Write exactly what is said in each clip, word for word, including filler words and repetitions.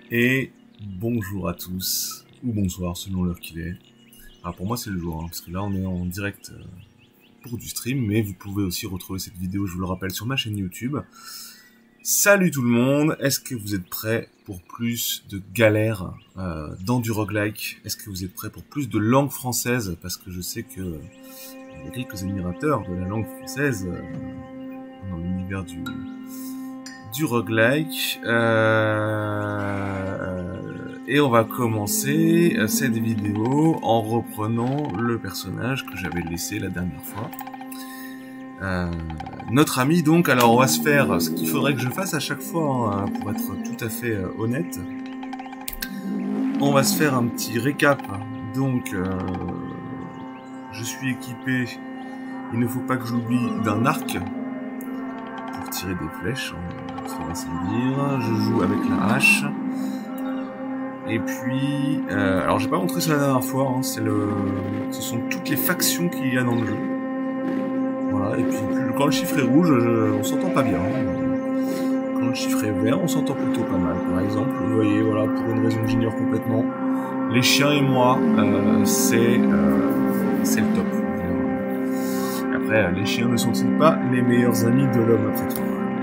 Et bonjour à tous, ou bonsoir selon l'heure qu'il est. Alors pour moi c'est le jour, hein, parce que là on est en direct euh, pour du stream, mais vous pouvez aussi retrouver cette vidéo, je vous le rappelle, sur ma chaîne YouTube. Salut tout le monde, est-ce que vous êtes prêts pour plus de galères euh, dans du roguelike? Est-ce que vous êtes prêts pour plus de langue française? Parce que je sais que euh, il y a quelques admirateurs de la langue française euh, dans l'univers du... du roguelike, euh, et on va commencer cette vidéo en reprenant le personnage que j'avais laissé la dernière fois. Euh, notre ami donc, alors on va se faire ce qu'il faudrait que je fasse à chaque fois, hein, pour être tout à fait euh, honnête. On va se faire un petit récap. Donc, euh, je suis équipé, il ne faut pas que j'oublie, d'un arc pour tirer des flèches, ça va se dire. Je joue avec la hache. Et puis, euh, alors j'ai pas montré ça la dernière fois, hein, c'est le, ce sont toutes les factions qu'il y a dans le jeu. Voilà, et puis quand le chiffre est rouge, je, on s'entend pas bien. Quand le chiffre est vert, on s'entend plutôt pas mal. Par exemple, vous voyez, voilà, pour une raison que j'ignore complètement, les chiens et moi, euh, c'est euh, c'est le top. Après, les chiens ne sont-ils pas les meilleurs amis de l'homme après tout?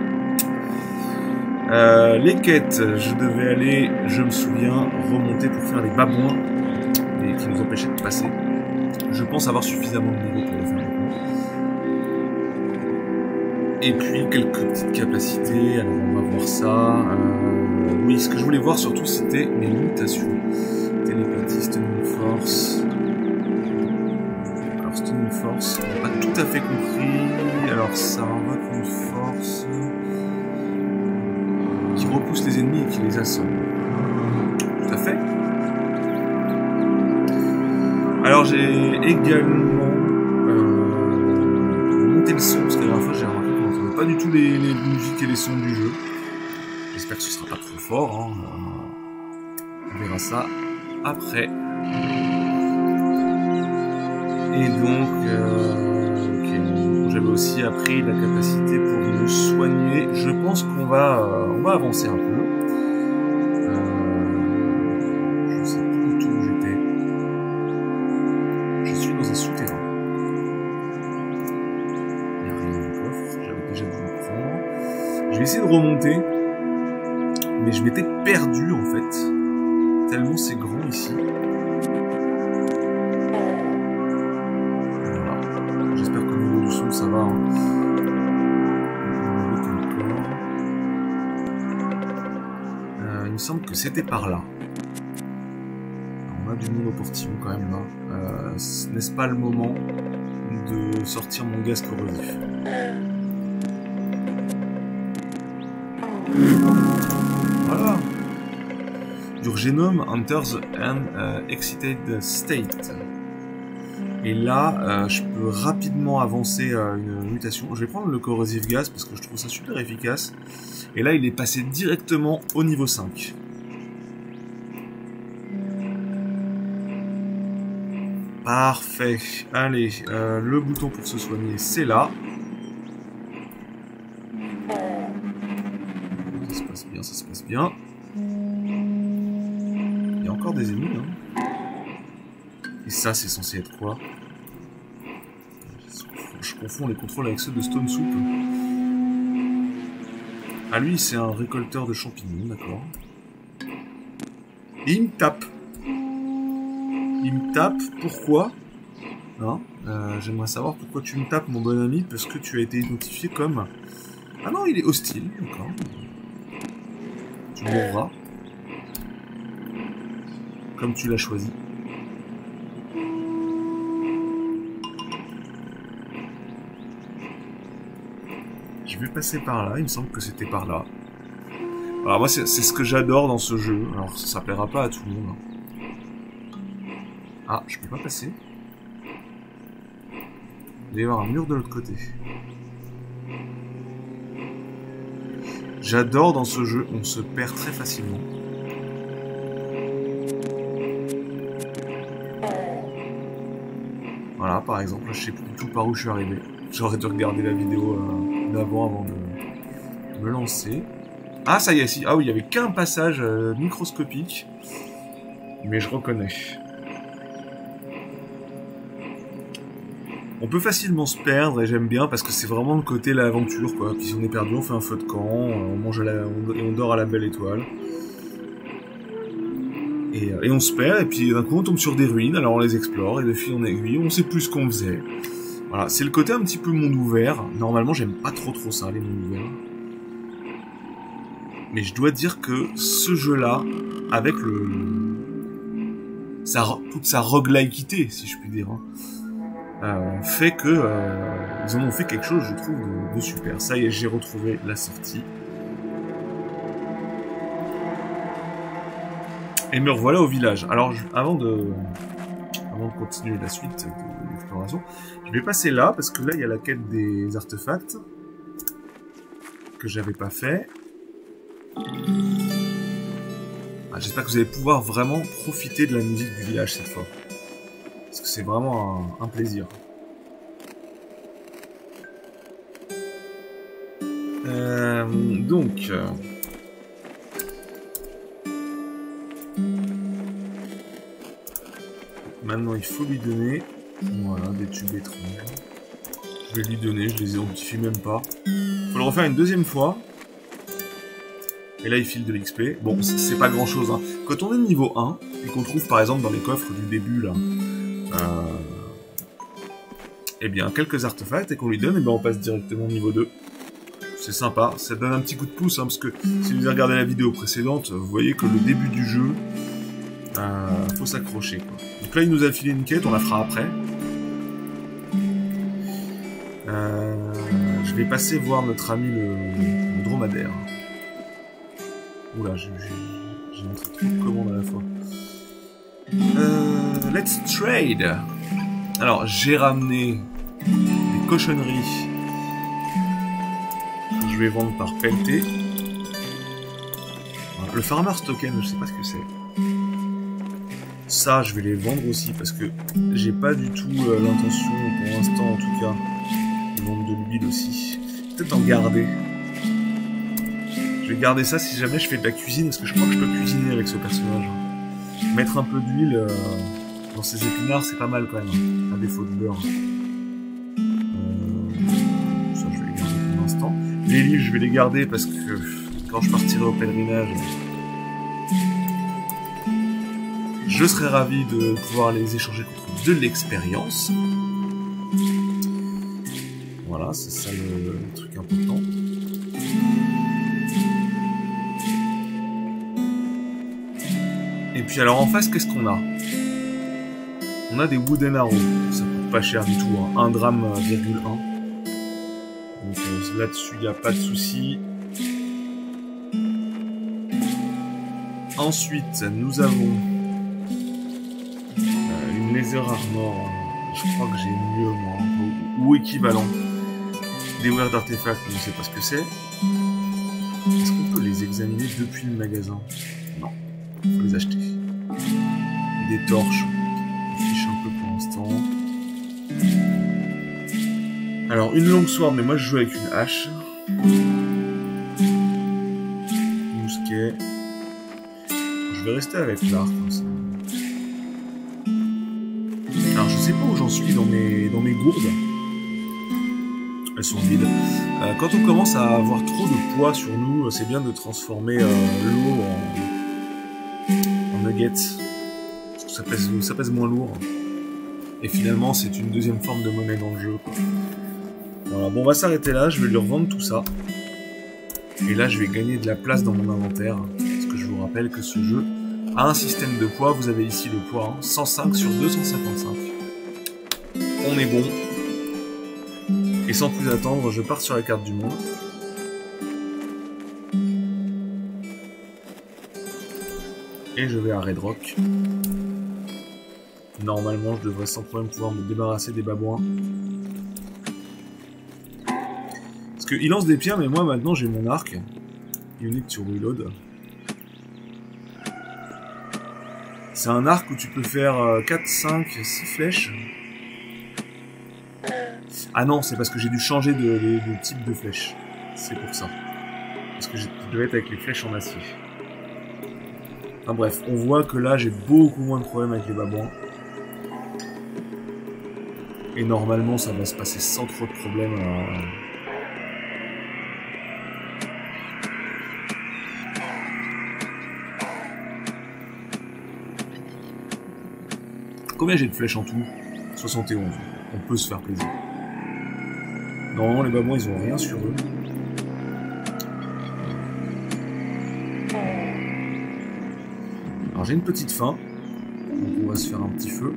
Euh, les quêtes, je devais aller, je me souviens, remonter pour faire les babouins et qui nous empêchaient de passer. Je pense avoir suffisamment de niveau pour le faire maintenant. Et puis quelques petites capacités, alors on va voir ça. Euh, oui, ce que je voulais voir surtout, c'était mes mutations. Télépathie, stunning force. Alors stunning force, on n'a pas tout à fait compris. Alors ça invoque une force qui repousse les ennemis et qui les assomme. Tout à fait. Alors j'ai également euh, monté le son, parce que la dernière fois j'ai remarqué qu'on n'entendait pas du tout les, les musiques et les sons du jeu. J'espère que ce sera pas trop fort, hein. On verra ça après. Et donc, euh, okay, j'avais aussi appris la capacité pour me soigner. Je pense qu'on va, euh, on va avancer un peu. Euh, je sais plus du tout où j'étais. Je suis dans un souterrain. Il n'y a rien dans le coffre. J'avais déjà dû le prendre. Je vais essayer de remonter. Mais je m'étais perdu en fait. Tellement c'est grand ici. Ça va, hein. Euh, il me semble que c'était par là. Alors, on a du monde au portillon quand même là. Euh, N'est-ce pas le moment de sortir mon gaz corrosif? Voilà. Urgenome enters an uh, excited state. Et là, euh, je peux rapidement avancer euh, une mutation. Je vais prendre le corrosive gaz parce que je trouve ça super efficace. Et là, il est passé directement au niveau cinq. Parfait. Allez, euh, le bouton pour se soigner, c'est là. Ça se passe bien, ça se passe bien. Il y a encore des ennemis, hein. Et ça, c'est censé être quoi? Je confonds les contrôles avec ceux de Stone Soup. Ah, lui, c'est un récolteur de champignons, d'accord. Et il me tape. Il me tape, pourquoi? Hein, euh, j'aimerais savoir pourquoi tu me tapes, mon bon ami, parce que tu as été identifié comme... Ah non, il est hostile, d'accord. Tu mourras. Comme tu l'as choisi. Je vais passer par là, il me semble que c'était par là. Alors moi c'est ce que j'adore dans ce jeu, alors ça, ça plaira pas à tout le monde. Ah, je peux pas passer. Il doit y avoir un mur de l'autre côté. J'adore dans ce jeu, on se perd très facilement. Voilà, par exemple, je sais plus du tout par où je suis arrivé. J'aurais dû regarder la vidéo euh, d'avant avant de me lancer. Ah, ça y est, si. Ah oui, il y avait qu'un passage euh, microscopique. Mais je reconnais. On peut facilement se perdre et j'aime bien parce que c'est vraiment le côté l'aventure, quoi. Puis si on est perdu, on fait un feu de camp, on mange à la, on, et on dort à la belle étoile. Et, et on se perd, et puis d'un coup on tombe sur des ruines, alors on les explore, et de fil en aiguille, on sait plus ce qu'on faisait. Voilà, c'est le côté un petit peu monde ouvert. Normalement, j'aime pas trop trop ça, les mondes ouverts. Mais je dois dire que ce jeu-là, avec le... Sa, toute sa roguelikeité, si je puis dire, hein, euh, fait que euh, ils en ont fait quelque chose, je trouve, de, de super. Ça y est, j'ai retrouvé la sortie. Et me revoilà au village. Alors, je, avant de... Avant de continuer la suite de l'exploration, je vais passer là, parce que là, il y a la quête des artefacts que j'avais pas fait. Ah, j'espère que vous allez pouvoir vraiment profiter de la musique du village cette fois. Parce que c'est vraiment un, un plaisir. Euh, donc... Euh... Maintenant, il faut lui donner... Voilà, des tubes étranges. Je vais lui donner, je les ai identifiés même pas. Faut le refaire une deuxième fois. Et là, il file de l'X P. Bon, c'est pas grand chose, hein. Quand on est niveau un, et qu'on trouve par exemple dans les coffres du début, là, euh, eh bien, quelques artefacts, et qu'on lui donne, et bien on passe directement au niveau deux. C'est sympa, ça donne un petit coup de pouce, hein, parce que si vous avez regardé la vidéo précédente, vous voyez que le début du jeu, euh, faut s'accrocher, quoi. Donc là, il nous a filé une quête, on la fera après. Euh, je vais passer voir notre ami le, le dromadaire. Oula, j'ai un truc trop de commandes à la fois. Euh, let's trade. Alors, j'ai ramené des cochonneries que je vais vendre par pelleté. Le Farmer's Token, je sais pas ce que c'est. Ça, je vais les vendre aussi parce que j'ai pas du tout euh, l'intention, pour l'instant en tout cas, de vendre de l'huile aussi. Peut-être en garder. Je vais garder ça si jamais je fais de la cuisine, parce que je crois que je peux cuisiner avec ce personnage. Mettre un peu d'huile euh, dans ses épinards, c'est pas mal quand même, à défaut de beurre. Euh, ça, je vais les garder pour l'instant. Les livres, je vais les garder parce que quand je partirai au pèlerinage, je serai ravi de pouvoir les échanger contre de l'expérience. Voilà, c'est ça le, le truc important. Et puis alors en face, qu'est-ce qu'on a? On a des wooden arrows. Ça coûte pas cher du tout, hein. un drame virgule un. Donc euh, là-dessus, il n'y a pas de souci. Ensuite, nous avons euh, une laser armor. Je crois que j'ai mieux, moi, ou, ou équivalent. Des weird d'artefacts, je ne sais pas ce que c'est. Est-ce qu'on peut les examiner depuis le magasin? Non, il faut les acheter. Des torches, on fiche un peu pour l'instant. Alors, une longue sword, mais moi je joue avec une hache. Mousquet. Je vais rester avec l'arc, comme ça. Alors, je sais pas où j'en suis dans mes, dans mes gourdes. Elles sont vides. Euh, quand on commence à avoir trop de poids sur nous, c'est bien de transformer euh, l'eau en, en nuggets. Parce que ça pèse, ça pèse moins lourd. Et finalement, c'est une deuxième forme de monnaie dans le jeu, quoi. Voilà, bon, on va s'arrêter là. Je vais lui revendre tout ça. Et là, je vais gagner de la place dans mon inventaire. Parce que je vous rappelle que ce jeu a un système de poids. Vous avez ici le poids, hein, cent cinq sur deux cent cinquante-cinq. On est bon. Et sans plus attendre, je pars sur la carte du monde. Et je vais à Red Rock. Normalement, je devrais sans problème pouvoir me débarrasser des babouins. Parce qu'il lance des pierres, mais moi maintenant j'ai mon arc. Unique to reload. C'est un arc où tu peux faire quatre, cinq, six flèches. Ah non, c'est parce que j'ai dû changer de, de, de type de flèche. C'est pour ça. Parce que je devais être avec les flèches en acier. Enfin bref, on voit que là j'ai beaucoup moins de problèmes avec les babouins. Et normalement ça va se passer sans trop de problèmes. Euh... Combien j'ai de flèches en tout? soixante et onze. On peut se faire plaisir. Normalement les babouins ils ont rien sur eux. Alors j'ai une petite faim. Donc on va se faire un petit feu.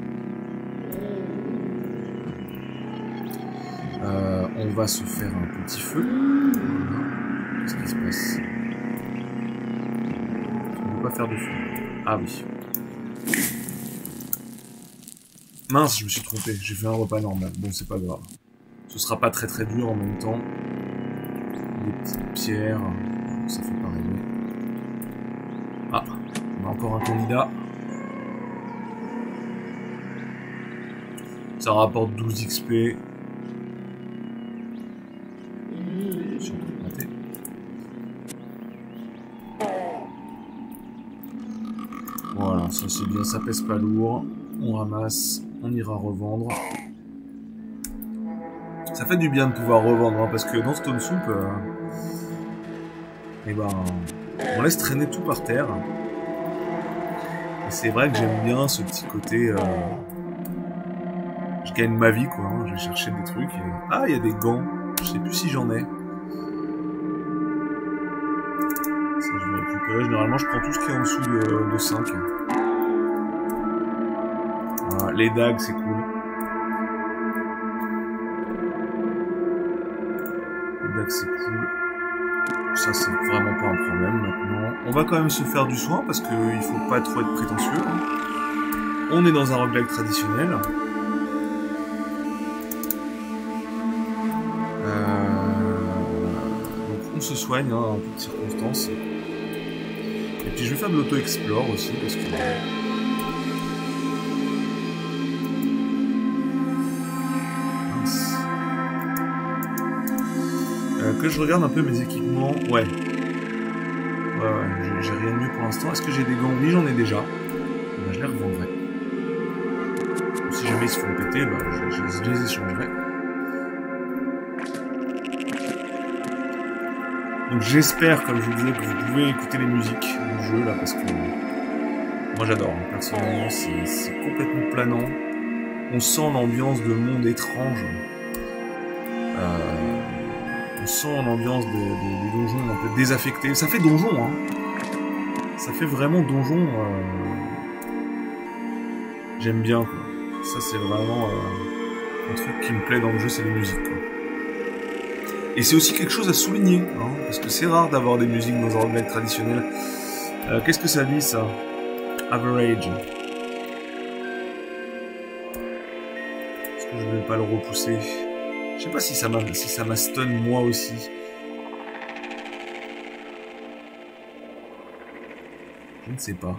Euh, on va se faire un petit feu. Qu'est-ce qui se passe? On ne peut pas faire de feu. Ah oui. Mince, je me suis trompé. J'ai fait un repas normal. Bon, c'est pas grave. Ce sera pas très très dur en même temps. Des petites pierres. Ça fait pas rêver. Ah, on a encore un candidat. Ça rapporte douze X P. Voilà, ça c'est bien, ça pèse pas lourd. On ramasse, on ira revendre. Ça fait du bien de pouvoir revendre, hein, parce que dans Stone Soup, euh, eh ben, on laisse traîner tout par terre. Et c'est vrai que j'aime bien ce petit côté... Euh, je gagne ma vie, quoi. Hein, je vais chercher des trucs. Et... Ah, il y a des gants. Je sais plus si j'en ai. Ça, je vais récupérer. Généralement, je prends tout ce qui est en dessous de, de cinq. Voilà, les dagues, c'est cool. Les dagues, c'est cool. Ça, c'est vraiment pas un problème maintenant. On va quand même se faire du soin parce qu'il faut pas trop être prétentieux. On est dans un roguelike traditionnel. Euh... Donc on se soigne hein, en toutes circonstances. Et puis je vais faire de l'auto-explore aussi parce que... Mince. Euh, que je regarde un peu mes équipements. Ouais. Ouais, ouais, j'ai rien de mieux pour l'instant. Est-ce que j'ai des gants? Oui, j'en ai déjà. Ben, je les revendrai. Si jamais ils se font péter, ben, je, je, je les échangerai. Donc j'espère, comme je vous disais, que vous pouvez écouter les musiques du jeu, là, parce que moi j'adore. Hein. Personnellement, c'est complètement planant. On sent l'ambiance de monde étrange. Euh, on sent l'ambiance des, des, des donjons un peu désaffectés. Ça fait donjon, hein. Ça fait vraiment donjon. Euh... J'aime bien, quoi. Ça, c'est vraiment euh, un truc qui me plaît dans le jeu, c'est les musiques, quoi. Et c'est aussi quelque chose à souligner, hein, parce que c'est rare d'avoir des musiques dans un roguelike traditionnel. Euh, Qu'est-ce que ça dit, ça? Average. Est-ce que je vais pas le repousser? Je sais pas si ça m'a si ça m'a stun moi aussi. Je ne sais pas.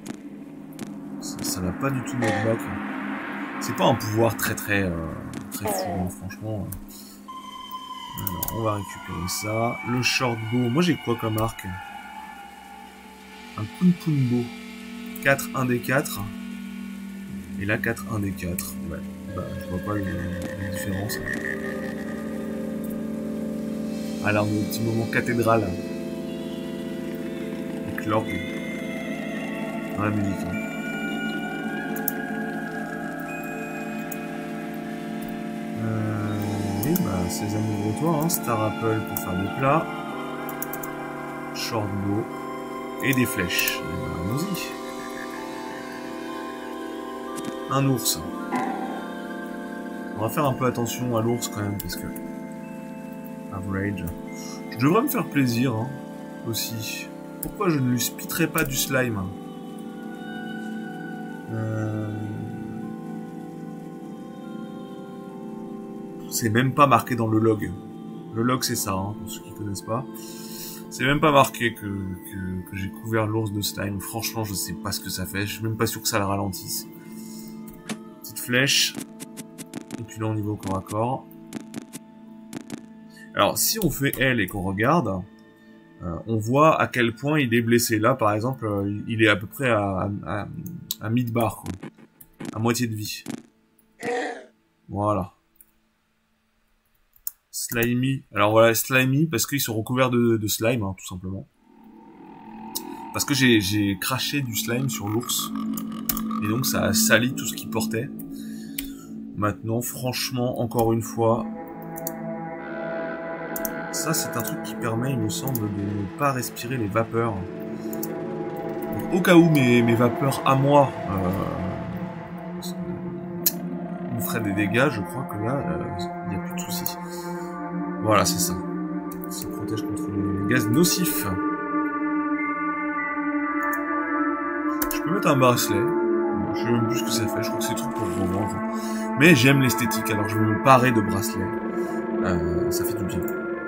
Ça n'a pas du tout knockback. C'est pas un pouvoir très très euh, très fou, hein, franchement. Alors, on va récupérer ça. Le short bow. Moi, j'ai quoi comme arc? Un Kunpunbo. quatre, un des quatre. Et là, quatre, un des quatre. Ouais. Bah, je vois pas la différence. Alors, mon petit moment cathédrale. Avec l'orgue. Dans la musique. Hein. Euh, bah, ces amoureux-toi, hein, Star Apple pour faire des plats, Short Bow et des flèches. Bah, allons-y. Un ours. On va faire un peu attention à l'ours quand même parce que average. Je devrais me faire plaisir hein, aussi. Pourquoi je ne lui spitterai pas du slime? euh... C'est même pas marqué dans le log. Le log c'est ça, hein, pour ceux qui connaissent pas. C'est même pas marqué que, que, que j'ai couvert l'ours de slime. Franchement, je sais pas ce que ça fait. Je suis même pas sûr que ça le ralentisse. Petite flèche. Et puis là, on y va au corps à corps. Alors, si on fait L et qu'on regarde, euh, on voit à quel point il est blessé. Là, par exemple, euh, il est à peu près à, à, à mid-bar, quoi. À moitié de vie. Voilà. Slimy. Alors voilà, slimy, parce qu'ils sont recouverts de, de slime, hein, tout simplement. Parce que j'ai j'ai craché du slime sur l'ours. Et donc ça a sali tout ce qu'il portait. Maintenant, franchement, encore une fois... Ça, c'est un truc qui permet, il me semble, de ne pas respirer les vapeurs. Donc, au cas où mes, mes vapeurs à moi euh, me feraient des dégâts, je crois que là, il euh, n'y a plus de soucis. Voilà, c'est ça. Ça protège contre les gaz nocifs. Je peux mettre un bracelet. Je sais même plus ce que ça fait. Je crois que c'est truc pour revendre. Mais j'aime l'esthétique, alors je vais me parer de bracelet. Euh, ça fait du bien.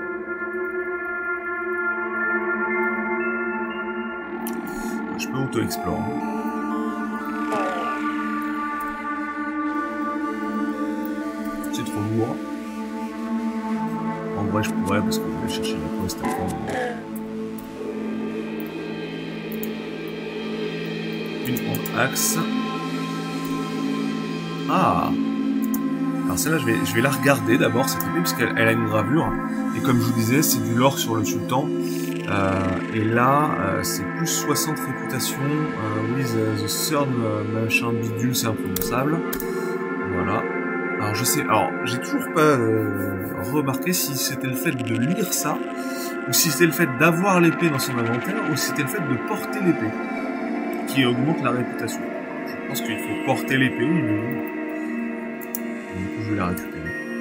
Je peux auto-explore. C'est trop lourd. En vrai, je pourrais parce que je vais chercher la quest après. Une en axe. Ah! Alors celle-là, je vais, je vais la regarder d'abord, cette épée, puisqu'elle elle a une gravure. Et comme je vous disais, c'est du lore sur le sultan. Euh, et là, euh, c'est plus soixante réputation. Euh, with the third machin bidule, c'est imprononçable. Voilà. Alors je sais, alors j'ai toujours pas euh, remarqué si c'était le fait de lire ça, ou si c'était le fait d'avoir l'épée dans son inventaire, ou si c'était le fait de porter l'épée qui augmente la réputation. Je pense qu'il faut porter l'épée, mais du coup je vais la récupérer.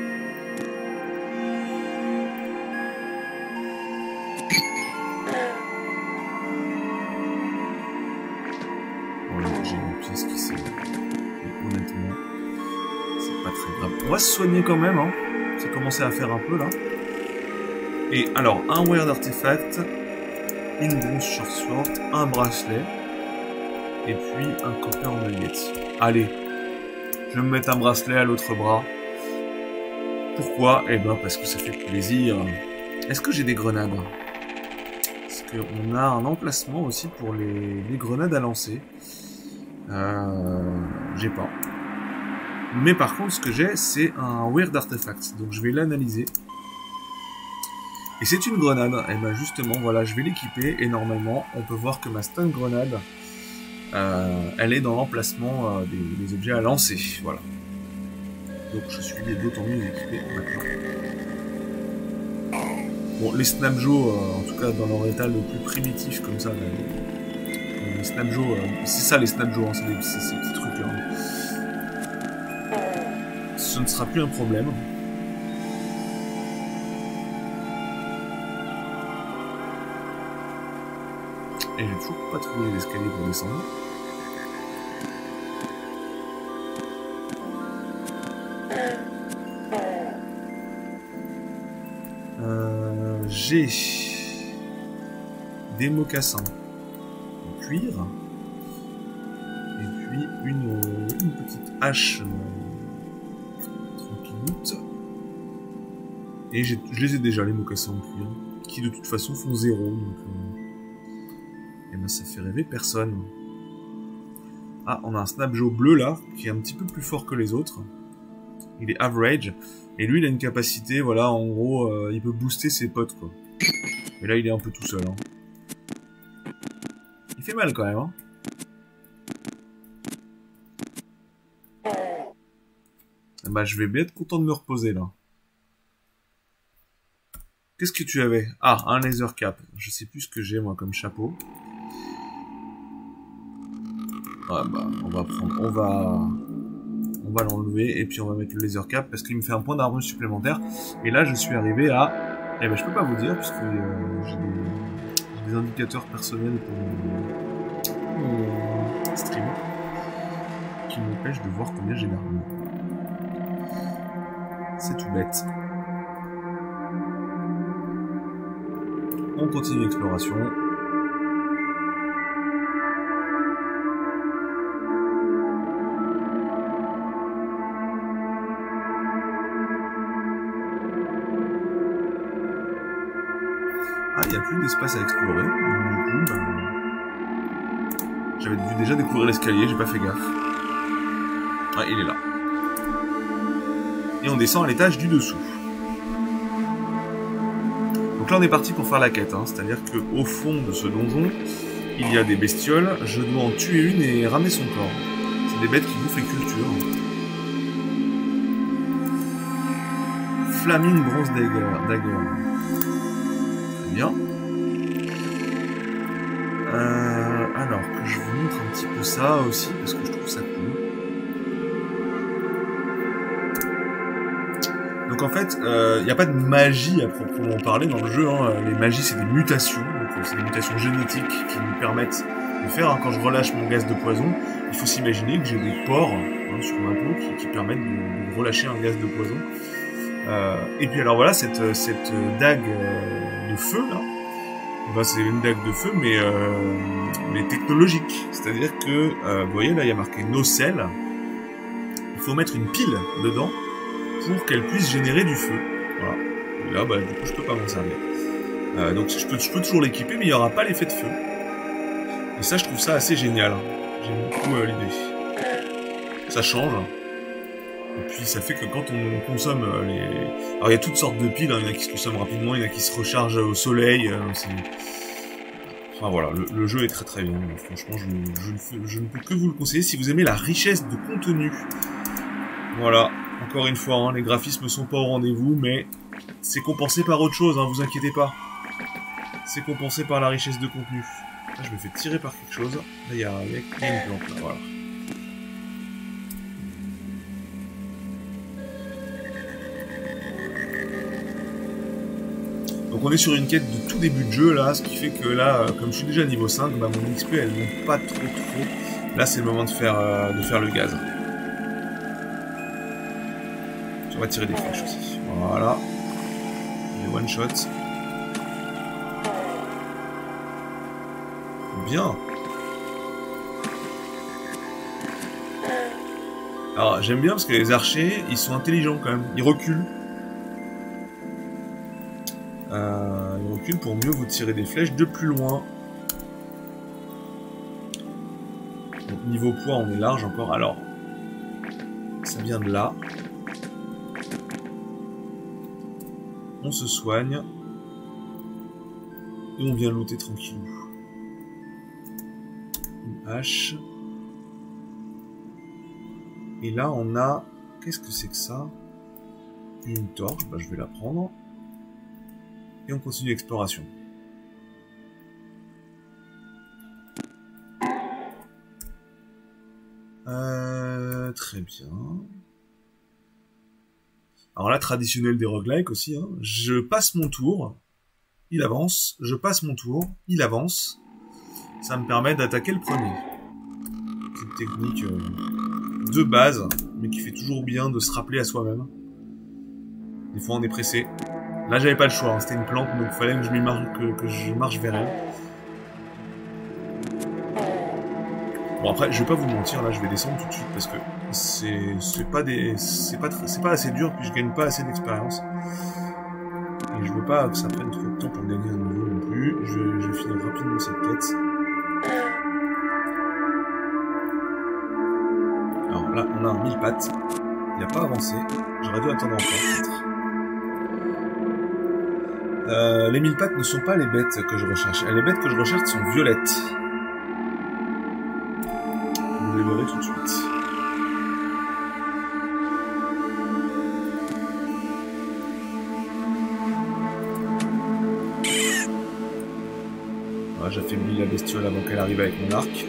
Voilà, j'ai une pièce qui s'est... Honnêtement, c'est pas très grave. On va se soigner quand même, hein. C'est commencé à faire un peu là. Et alors, un weird artefact, une bronze short sword, un bracelet, et puis un copper nugget. Allez, je vais me mettre un bracelet à l'autre bras. Pourquoi? Eh ben parce que ça fait plaisir. Est-ce que j'ai des grenades? Parce qu'on a un emplacement aussi pour les, les grenades à lancer. Euh, j'ai pas. Mais par contre, ce que j'ai, c'est un weird artefact. Donc je vais l'analyser. Et c'est une grenade. Et ben justement, voilà, je vais l'équiper. Et normalement, on peut voir que ma stun grenade, euh, elle est dans l'emplacement euh, des, des objets à lancer. Voilà. Donc je suis d'autant mieux équipé maintenant. Bon, les Snapjo, euh, en tout cas dans leur état le plus primitif comme ça, les, les Snapjo, euh, c'est ça les Snapjo, hein, c'est ces petits trucs là. Ce ne sera plus un problème. Et j'ai toujours pas trouvé les escaliers pour descendre. Euh, j'ai des mocassins en cuir. Et puis une, une petite hache euh, tranquilloute. Et je les ai déjà, les mocassins en cuir, qui de toute façon font zéro. Donc, euh, et ben ça fait rêver personne. Ah, on a un Snapjo bleu là, qui est un petit peu plus fort que les autres. Il est average. Et lui, il a une capacité, voilà, en gros, euh, il peut booster ses potes, quoi. Et là, il est un peu tout seul, hein. Il fait mal, quand même, hein. Bah, je vais bien être content de me reposer, là. Qu'est-ce que tu avais? Ah, un laser cap. Je sais plus ce que j'ai, moi, comme chapeau. Ouais, bah, on va prendre... On va... On va l'enlever et puis on va mettre le laser cap parce qu'il me fait un point d'armure supplémentaire. Et là, je suis arrivé à... Eh ben, je peux pas vous dire puisque euh, j'ai des... des indicateurs personnels pour mon, mon stream qui m'empêchent de voir combien j'ai d'armure. C'est tout bête. On continue l'exploration. Ah, il n'y a plus d'espace à explorer. Donc, du coup, ben... j'avais dû déjà découvrir l'escalier, j'ai pas fait gaffe. Ah, il est là. Et on descend à l'étage du dessous. Donc là, on est parti pour faire la quête. Hein. C'est-à-dire qu'au fond de ce donjon, il y a des bestioles. Je dois en tuer une et ramener son corps. C'est des bêtes qui bouffent les cultures. Flaming Bronze Dagger. Dagger. Très bien. Euh, alors, que je vous montre un petit peu ça aussi, parce que je trouve ça cool. Donc en fait, il euh, n'y a pas de magie à proprement parler dans le jeu. Hein. Les magies, c'est des mutations. Donc c'est des mutations génétiques qui nous permettent de faire. Hein. Quand je relâche mon gaz de poison, il faut s'imaginer que j'ai des pores hein, sur ma peau qui, qui permettent de, de relâcher un gaz de poison. Euh, et puis alors voilà, cette, cette dague de feu là, ben, c'est une dague de feu mais, euh, mais technologique. C'est-à-dire que, euh, vous voyez là, il y a marqué nocelle. Il faut mettre une pile dedans pour qu'elle puisse générer du feu. Voilà. Et là, bah, du coup, je peux pas m'en servir. Euh, donc, je peux, je peux toujours l'équiper, mais il n'y aura pas l'effet de feu. Et ça, je trouve ça assez génial. J'aime beaucoup euh, l'idée. Ça change. Et puis, ça fait que quand on consomme euh, les... Alors, il y a toutes sortes de piles. Hein. Il y en a qui se consomment rapidement, il y en a qui se rechargent au soleil. Euh, enfin, voilà. Le, le jeu est très très bien. Franchement, je, je, ne fais, je ne peux que vous le conseiller si vous aimez la richesse de contenu. Voilà. Encore une fois, hein, les graphismes sont pas au rendez-vous, mais c'est compensé par autre chose, hein, vous inquiétez pas. C'est compensé par la richesse de contenu. Là, je me fais tirer par quelque chose. Là, il y a, y a une plante, là, voilà. Donc on est sur une quête de tout début de jeu, là, ce qui fait que là, comme je suis déjà niveau cinq, bah, mon X P, elle monte pas trop trop. Là, c'est le moment de faire, euh, de faire le gaz. On va tirer des flèches aussi. Voilà. Les one shot. Bien. Alors j'aime bien parce que les archers, ils sont intelligents quand même. Ils reculent. Euh, ils reculent pour mieux vous tirer des flèches de plus loin. Donc niveau poids, on est large encore. Alors, ça vient de là. On se soigne. Et on vient looter tranquillou. Une hache. Et là, on a... Qu'est-ce que c'est que ça? Une torche. Bah, je vais la prendre. Et on continue l'exploration. Euh, très bien. Alors là, traditionnel des roguelikes aussi, hein. Je passe mon tour, il avance, je passe mon tour, il avance. Ça me permet d'attaquer le premier. C'est une technique euh, de base, mais qui fait toujours bien de se rappeler à soi-même. Des fois, on est pressé. Là, j'avais pas le choix, hein. C'était une plante, donc il fallait que je, lui marche, que, que je marche vers elle. Bon après, je vais pas vous mentir, là je vais descendre tout de suite parce que c'est c'est pas des c'est pas c'est pas assez dur puis je gagne pas assez d'expérience et je veux pas que ça prenne trop de temps pour gagner un niveau non plus. Je vais, je vais finir rapidement cette quête. Alors là, on a un mille pattes. Il a pas avancé. J'aurais dû attendre encore peut-être. Euh, les mille pattes ne sont pas les bêtes que je recherche. Les bêtes que je recherche sont violettes. Vous les verrez tout de suite. Voilà, j'affaiblis la bestiole avant qu'elle arrive avec mon arc.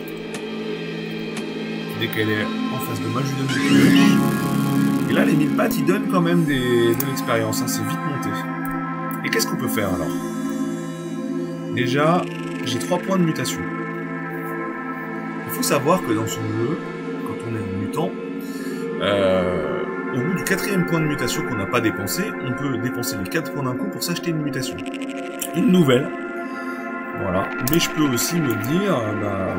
Dès qu'elle est en face de moi, je lui donne des coups. Et là, les mille pattes, ils donnent quand même des... de l'expérience. Hein, c'est vite monté. Et qu'est-ce qu'on peut faire alors? Déjà, j'ai trois points de mutation. Il faut savoir que dans son jeu, quand on est un mutant, euh, au bout du quatrième point de mutation qu'on n'a pas dépensé, on peut dépenser les quatre points d'un coup pour s'acheter une mutation. Une nouvelle. Voilà. Mais je peux aussi me dire, bah,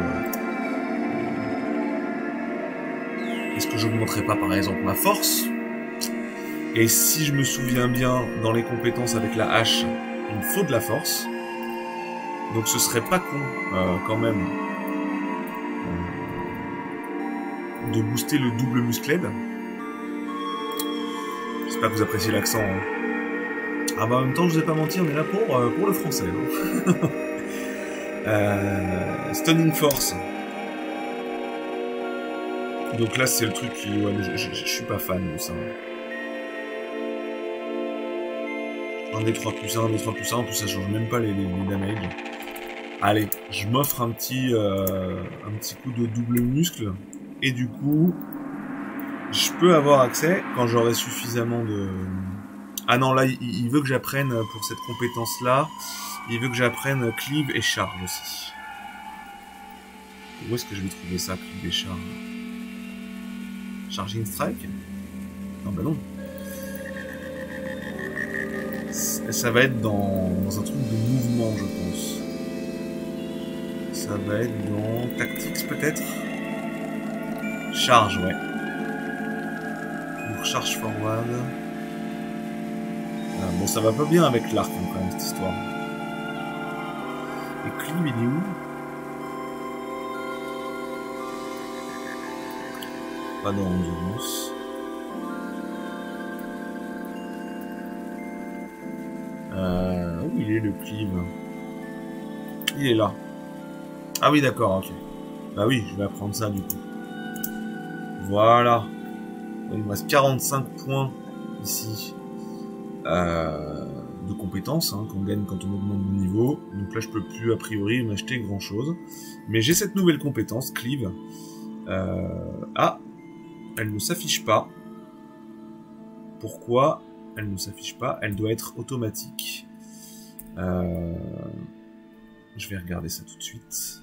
est-ce que j'augmenterai pas par exemple ma force? Et si je me souviens bien, dans les compétences avec la hache, il me faut de la force. Donc ce serait pas con, euh, quand même, euh, de booster le double muscled. J'espère que vous appréciez l'accent. Hein. Ah bah en même temps, je vous ai pas menti, on est là pour, euh, pour le français. Hein. euh, Stunning Force. Donc là, c'est le truc qui... Ouais, je, je, je suis pas fan de ça. un D trois plus un, un D trois plus un, en plus ça change même pas les, les, les damages. Allez, je m'offre un petit euh, un petit coup de double muscle. Et du coup, je peux avoir accès quand j'aurai suffisamment de... Ah non, là, il, il veut que j'apprenne pour cette compétence-là. Il veut que j'apprenne cleave et charge aussi. Où est-ce que je vais trouver ça, cleave et charge? Charging strike? Non, bah non. Ça va être dans, dans un truc de mouvement, je pense. Ça va être dans Tactics, peut-être? Charge, ouais. Pour charge forward. Ah, bon, ça va pas bien avec l'arc, hein, quand même, cette histoire. Et cleave, il est où? Pas dans l'endurance. Euh, où il est le cleave? Il est là. Ah oui, d'accord, ok. Bah oui, je vais apprendre ça du coup. Voilà. Il me reste quarante-cinq points ici euh, de compétences hein, qu'on gagne quand on augmente de niveau. Donc là, je peux plus a priori m'acheter grand chose. Mais j'ai cette nouvelle compétence, cleave. Euh... Ah, elle ne s'affiche pas. Pourquoi elle ne s'affiche pas? Elle doit être automatique. Euh... Je vais regarder ça tout de suite.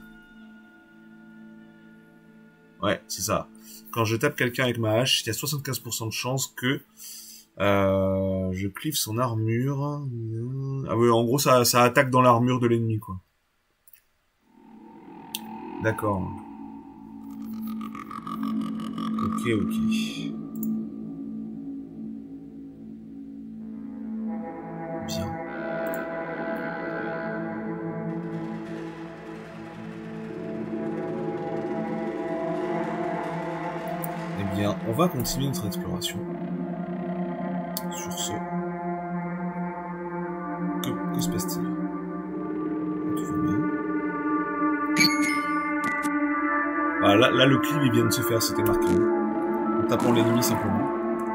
Ouais, c'est ça. Quand je tape quelqu'un avec ma hache, il y a soixante-quinze pour cent de chance que euh, je clive son armure. Ah oui, en gros, ça, ça attaque dans l'armure de l'ennemi, quoi. D'accord. Ok, ok. Bien. Eh bien, on va continuer notre exploration. Sur ce... Que, que se passe-t-il? Tout va bien. Ah, là, là, le clip, il vient de se faire, c'était marqué. En tapant l'ennemi, simplement.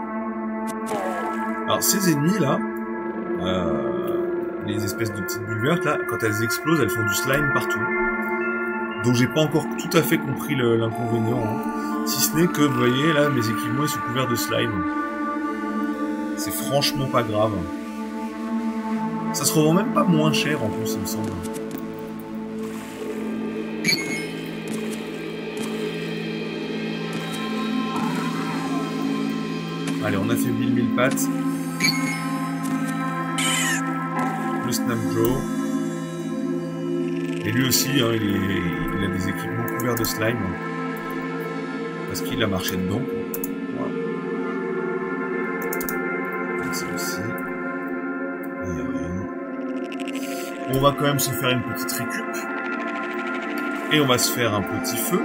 Alors, ces ennemis-là, euh, les espèces de petites bulles vertes, là, quand elles explosent, elles font du slime partout. Donc, j'ai pas encore tout à fait compris l'inconvénient. Hein. Si ce n'est que, vous voyez, là, mes équipements, ils sont couverts de slime. C'est franchement pas grave. Ça se revend même pas moins cher, en plus, il me semble. Allez, on affaiblit le mille pattes. Le Snap Jaw. Et lui aussi, hein, il, est, il a des équipements couverts de slime. Parce qu'il a marché dedans. Voilà. Ça aussi. Il n'y a rien. On va quand même se faire une petite récup. Et on va se faire un petit feu.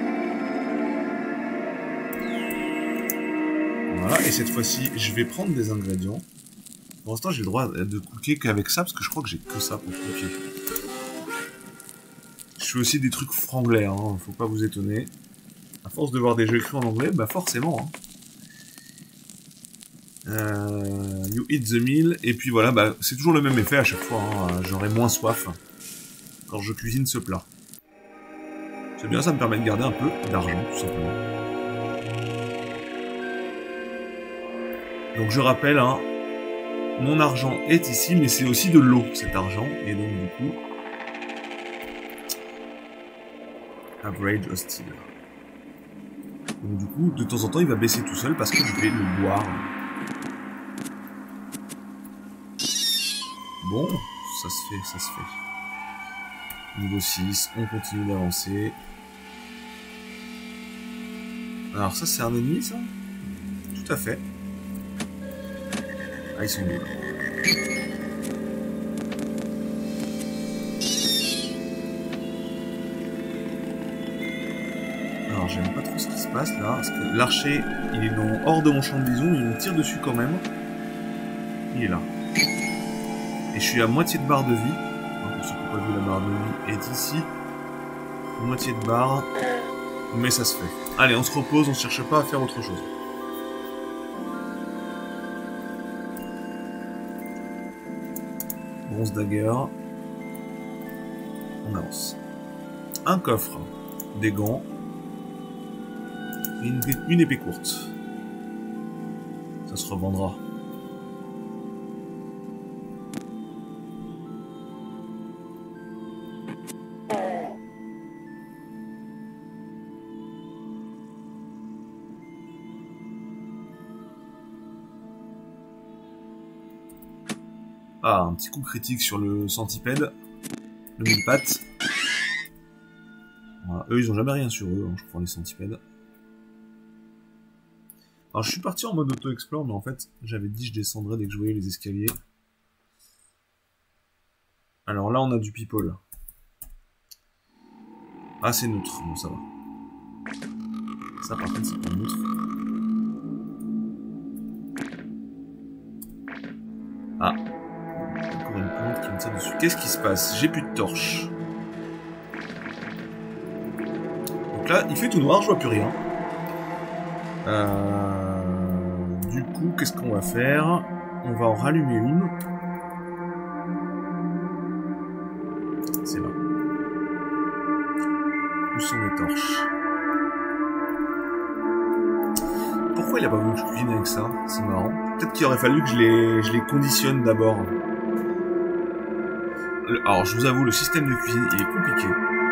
Voilà, et cette fois-ci, je vais prendre des ingrédients. Pour l'instant, j'ai le droit de cooker qu'avec ça, parce que je crois que j'ai que ça pour cooker. Je fais aussi des trucs franglais, hein, faut pas vous étonner. À force de voir des jeux écrits en anglais, bah forcément. Hein. Euh, you eat the meal, et puis voilà, bah, c'est toujours le même effet à chaque fois. Hein, j'aurai moins soif quand je cuisine ce plat. C'est bien, ça me permet de garder un peu d'argent, tout simplement. Donc je rappelle, hein, mon argent est ici, mais c'est aussi de l'eau, cet argent. Et donc du coup... Average hostile. Donc du coup, de temps en temps, il va baisser tout seul parce que je vais le boire. Bon, ça se fait, ça se fait. Niveau six, on continue d'avancer. Alors ça, c'est un ennemi, ça? Tout à fait. Ah, ils sont nuls. j'aime pas trop ce qui se passe là, parce que l'archer, il est dans, hors de mon champ de vision, il me tire dessus quand même. Il est là. Et je suis à moitié de barre de vie. Pour ceux qui n'ont pas vu, la barre de vie est ici. Moitié de barre. Mais ça se fait. Allez, on se repose, on ne cherche pas à faire autre chose. Bronze dagger. On avance. Un coffre. Des gants. Et une, une épée courte. Ça se revendra. Ah, un petit coup critique sur le centipède. Le mille pattes. Voilà. Eux, ils ont jamais rien sur eux, hein, je crois, les centipèdes. Alors, je suis parti en mode auto-explore, mais en fait, j'avais dit que je descendrais dès que je voyais les escaliers. Alors là, on a du people. Ah, c'est neutre. Bon, ça va. Ça, par contre, c'est pas neutre. Ah. Encore une plante qui me tire dessus. Qu'est-ce qui se passe? J'ai plus de torche. Donc là, il fait tout noir, je vois plus rien. Euh... Du coup, qu'est-ce qu'on va faire? On va en rallumer une. C'est là. Où sont les torches? Pourquoi il a pas voulu que je cuisine avec ça? C'est marrant. Peut-être qu'il aurait fallu que je les, je les conditionne d'abord. Alors, je vous avoue, le système de cuisine, il est compliqué.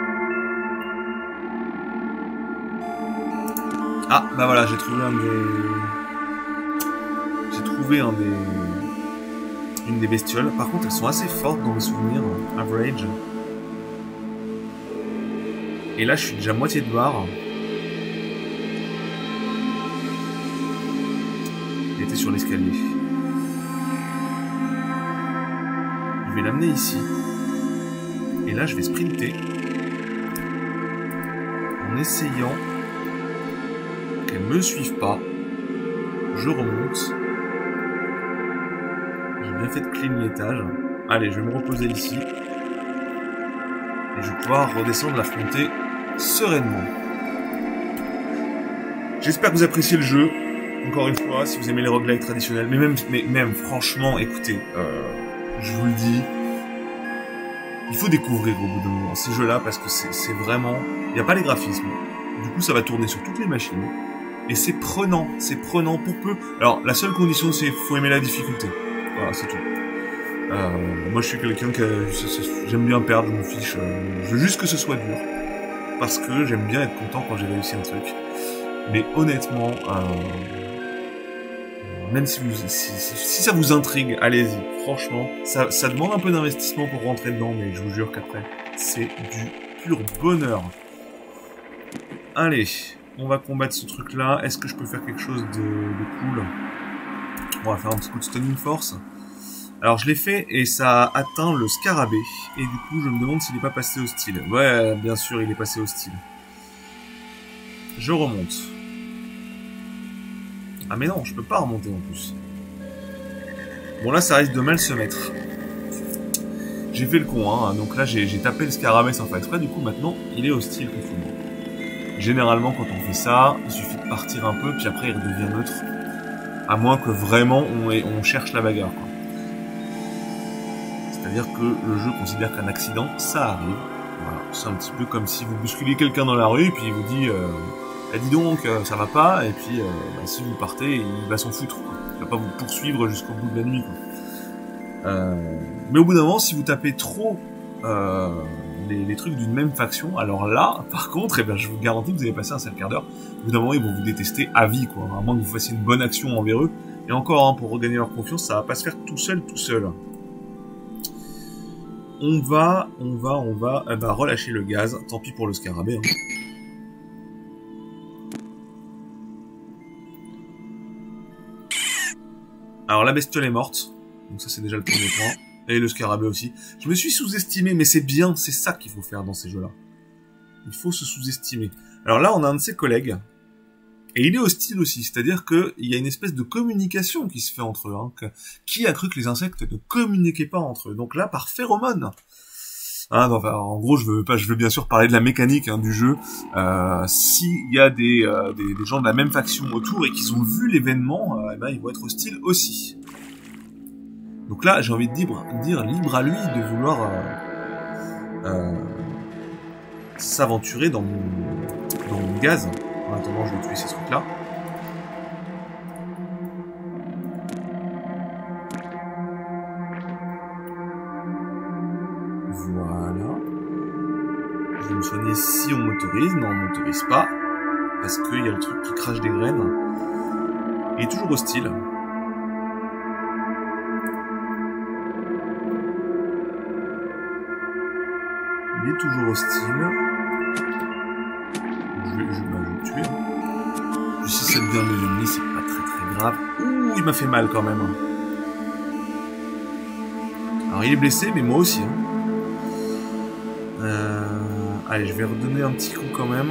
Ah, bah voilà, j'ai trouvé un des... J'ai trouvé un des... Une des bestioles. Par contre, elles sont assez fortes dans mes souvenirs. Average. Et là, je suis déjà moitié de barre. Il était sur l'escalier. Je vais l'amener ici. Et là, je vais sprinter. En essayant qu'elle me suive pas. Je remonte. J'ai bien fait de clean l'étage. Allez, je vais me reposer ici. Et je vais pouvoir redescendre l'affronter sereinement. J'espère que vous appréciez le jeu. Encore une fois, si vous aimez les roguelikes traditionnels. Mais même, mais même franchement, écoutez, euh, je vous le dis, il faut découvrir au bout d'un moment ces jeux-là parce que c'est vraiment... Il n'y a pas les graphismes. Du coup, ça va tourner sur toutes les machines. Et c'est prenant, c'est prenant pour peu. Alors, la seule condition, c'est qu'il faut aimer la difficulté. Voilà, c'est tout. Euh, moi, je suis quelqu'un que j'aime bien perdre, je m'en fiche. Euh, je veux juste que ce soit dur. Parce que j'aime bien être content quand j'ai réussi un truc. Mais honnêtement, euh, même si, vous, si, si, si ça vous intrigue, allez-y. Franchement, ça, ça demande un peu d'investissement pour rentrer dedans, mais je vous jure qu'après, c'est du pur bonheur. Allez, on va combattre ce truc-là. Est-ce que je peux faire quelque chose de, de cool? On va faire un petit coup de stunning force. Alors, je l'ai fait et ça a atteint le scarabée. Et du coup, je me demande s'il n'est pas passé hostile. Ouais, bien sûr, il est passé hostile. Je remonte. Ah mais non, je peux pas remonter en plus. Bon là, ça risque de mal se mettre. J'ai fait le con, hein. Donc là, j'ai tapé le scarabée sans faire exprès. Du coup, maintenant, il est hostile contre moi. Généralement, quand on fait ça, il suffit de partir un peu, puis après, il redevient neutre. À moins que vraiment, on, est, on cherche la bagarre, quoi. C'est-à-dire que le jeu considère qu'un accident, ça arrive. Voilà. C'est un petit peu comme si vous bousculez quelqu'un dans la rue, et puis il vous dit... Euh, Eh, dis donc, euh, ça va pas, et puis euh, bah, si vous partez, il va s'en foutre, quoi. Il va pas vous poursuivre jusqu'au bout de la nuit, quoi. Euh, mais au bout d'un moment, si vous tapez trop euh, les, les trucs d'une même faction, alors là, par contre, eh ben, je vous garantis que vous allez passer un sale quart d'heure. Au bout d'un moment, ils vont vous détester à vie, quoi. À moins que vous fassiez une bonne action envers eux. Et encore, hein, pour regagner leur confiance, ça va pas se faire tout seul, tout seul. On va, on va, on va eh ben, relâcher le gaz. Tant pis pour le scarabée, hein. Alors la bestiole est morte, donc ça c'est déjà le premier point, et le scarabée aussi. Je me suis sous-estimé, mais c'est bien, c'est ça qu'il faut faire dans ces jeux-là. Il faut se sous-estimer. Alors là, on a un de ses collègues. Et il est hostile aussi, c'est-à-dire qu'il y a une espèce de communication qui se fait entre eux. Hein, que, qui a cru que les insectes ne communiquaient pas entre eux? Donc là, par phéromone. Hein, enfin, en gros, je veux pas, je veux bien sûr parler de la mécanique hein, du jeu. Euh, S'il y a des, euh, des, des gens de la même faction autour et qu'ils ont vu l'événement, euh, eh ben, ils vont être hostiles aussi. Donc là, j'ai envie de dire, dire libre à lui de vouloir euh, euh, s'aventurer dans mon, dans mon gaz. En attendant, je vais tuer ces trucs-là. Voilà. Je vais me soigner si on m'autorise. Non, on m'autorise pas. Parce qu'il y a le truc qui crache des graines. Il est toujours hostile. Il est toujours hostile. Je vais, je, bah, je vais le tuer. Puis si ça devient mes ennemis, c'est pas très très grave. Ouh, il m'a fait mal quand même. Alors il est blessé, mais moi aussi. Hein. Euh... Allez, je vais redonner un petit coup quand même.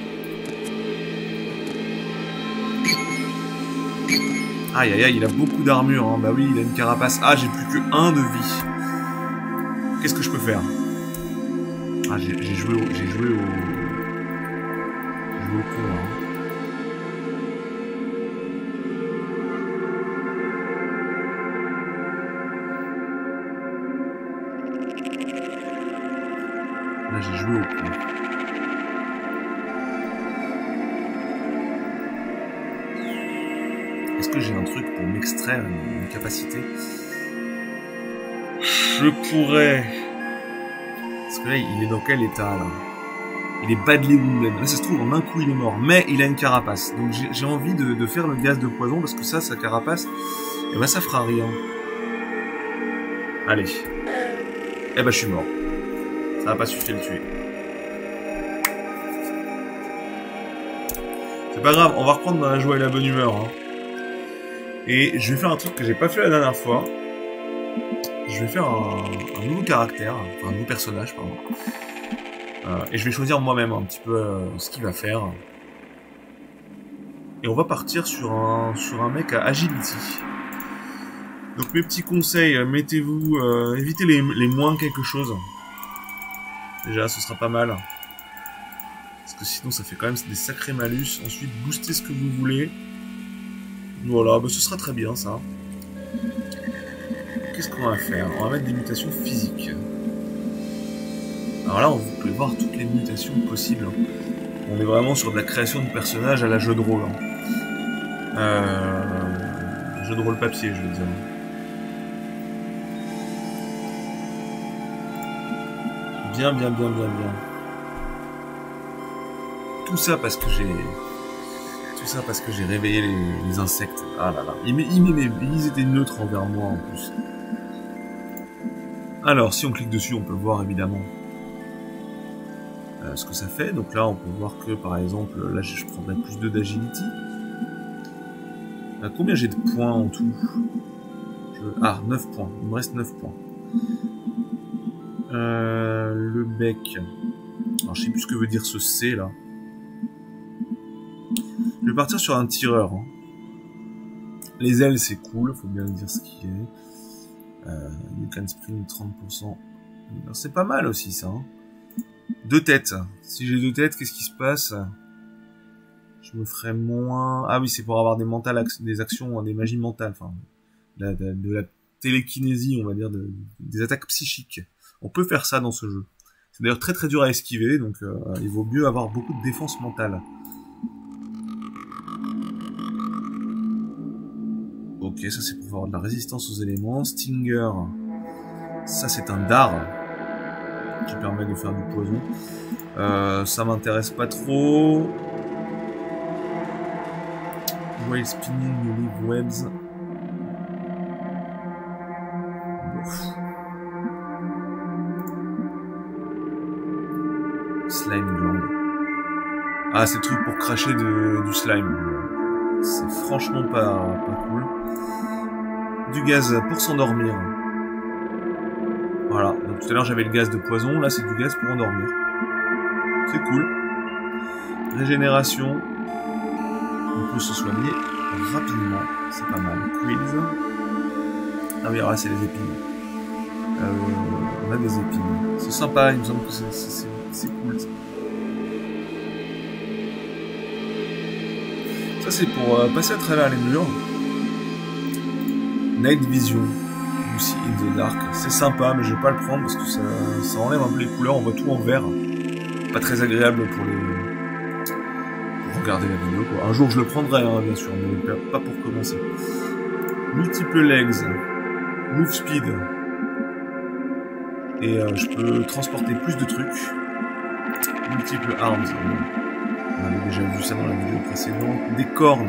Aïe aïe aïe, il a beaucoup d'armure. Hein. Bah oui, il a une carapace. Ah, j'ai plus que un de vie. Qu'est-ce que je peux faire? Ah, j'ai joué au... J'ai joué au... J'ai joué au con, hein. Là, j'ai joué au con. Est-ce que j'ai un truc pour m'extraire une, une capacité? Je pourrais... Parce que là, il est dans quel état, là? Il est badly wounded. Là, ça se trouve, en un coup, il est mort. Mais il a une carapace. Donc, j'ai envie de, de faire le gaz de poison, parce que ça, sa carapace, eh ben, ça fera rien. Allez. Eh ben, je suis mort. Ça n'a pas suffi à le tuer. C'est pas grave, on va reprendre dans la joie et la bonne humeur. Hein. Et je vais faire un truc que j'ai pas fait la dernière fois. Je vais faire un, un nouveau caractère, enfin un nouveau personnage, pardon. Euh, et je vais choisir moi-même un petit peu euh, ce qu'il va faire. Et on va partir sur un, sur un mec à agility. Donc mes petits conseils, mettez-vous, euh, évitez les, les moins quelque chose. Déjà, ce sera pas mal. Parce que sinon, ça fait quand même des sacrés malus. Ensuite, boostez ce que vous voulez. Voilà, bah, ce sera très bien, ça. Qu'est-ce qu'on va faire? On va mettre des mutations physiques. Alors là, vous pouvez voir toutes les mutations possibles. On est vraiment sur de la création de personnages à la jeu de rôle. Hein. Euh... Jeu de rôle papier, je veux dire. Bien, bien, bien, bien, bien. Tout ça parce que j'ai... Tout ça parce que j'ai réveillé les, les insectes. Ah là là. Ils, ils, ils étaient neutres envers moi en plus. Alors, si on clique dessus, on peut voir évidemment euh, ce que ça fait. Donc là, on peut voir que, par exemple, là, je prendrai plus deux d'agility. Euh, combien j'ai de points en tout? je... Ah, neuf points. Il me reste neuf points. Euh, le bec. Alors, je sais plus ce que veut dire ce C, là. Je vais partir sur un tireur. Hein. Les ailes, c'est cool. Faut bien dire ce qui est. Euh, you can sprint trente pour cent. C'est pas mal aussi, ça. Hein. Deux têtes. Si j'ai deux têtes, qu'est-ce qui se passe? Je me ferais moins... Ah oui, c'est pour avoir des mentales, des actions, des magies mentales. Enfin, de la, de, de la télékinésie, on va dire, de, des attaques psychiques. On peut faire ça dans ce jeu. C'est d'ailleurs très très dur à esquiver, donc euh, il vaut mieux avoir beaucoup de défense mentale. Ok, ça c'est pour avoir de la résistance aux éléments. Stinger, ça c'est un dard qui permet de faire du poison. Euh, ça m'intéresse pas trop. While spinning, you leave webs. Ouf. Slime gland. Ah, c'est le truc pour cracher de, du slime. C'est franchement pas, pas cool. Du gaz pour s'endormir. Voilà. Donc tout à l'heure j'avais le gaz de poison, là c'est du gaz pour endormir. C'est cool. Régénération. On peut se soigner rapidement. C'est pas mal. Quiz. Ah oui, alors là, c'est les épines. Euh, on a des épines. C'est sympa, il me semble que c'est cool. Ça, ça c'est pour euh, passer à travers les murs. Night Vision. Lucy in the Dark. C'est sympa, mais je vais pas le prendre parce que ça, ça enlève un peu les couleurs. On voit tout en vert. Pas très agréable pour les... pour regarder la vidéo, quoi. Un jour, je le prendrai, hein, bien sûr, mais pas pour commencer. Multiple legs. Move speed. Et euh, je peux transporter plus de trucs. Multiple arms. On avait déjà vu ça dans la vidéo précédente. Des cornes.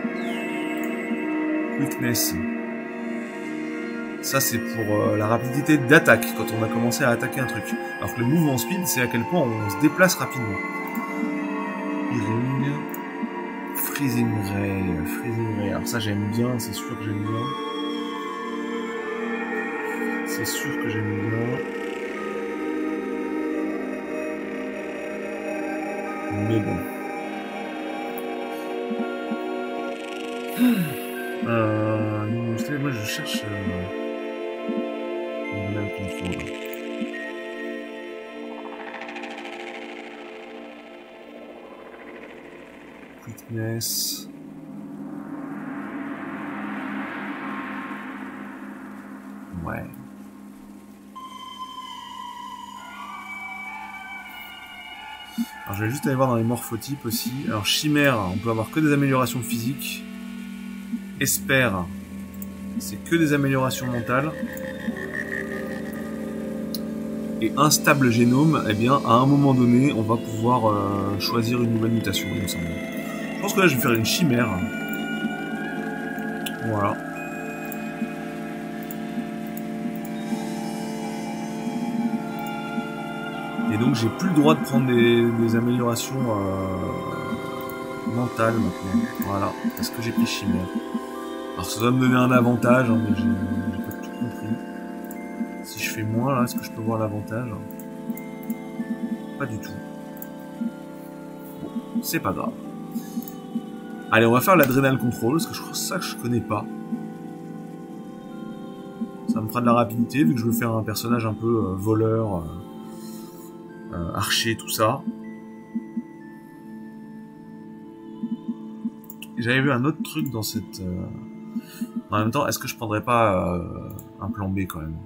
Quickness. Ça, c'est pour euh, la rapidité d'attaque, quand on a commencé à attaquer un truc. Alors que le mouvement speed, c'est à quel point on se déplace rapidement. Hearing. Freezing Ray. Freezing Ray. Alors ça, j'aime bien, c'est sûr que j'aime bien. C'est sûr que j'aime bien. Mais bon. Euh, non, je sais, moi je cherche euh, le même contrôle. Quickness. Ouais. Alors je vais juste aller voir dans les morphotypes aussi. Alors chimère, on peut avoir que des améliorations physiques. Espère, c'est que des améliorations mentales. Et instable génome, eh bien à un moment donné, on va pouvoir euh, choisir une nouvelle mutation, il me semble. Je pense que là je vais faire une chimère. Voilà. Et donc j'ai plus le droit de prendre des, des améliorations euh, mentales maintenant. Voilà, parce que j'ai pris chimère. Alors ça doit me donner un avantage, hein, mais j'ai pas tout compris. Si je fais moins là, est-ce que je peux voir l'avantage? Pas du tout. Bon, c'est pas grave. Allez, on va faire l'adrénal control, parce que je crois que ça que je connais pas. Ça me fera de la rapidité, vu que je veux faire un personnage un peu euh, voleur, euh, euh, archer, tout ça. J'avais vu un autre truc dans cette... Euh... En même temps, est-ce que je prendrais pas euh, un plan B quand même?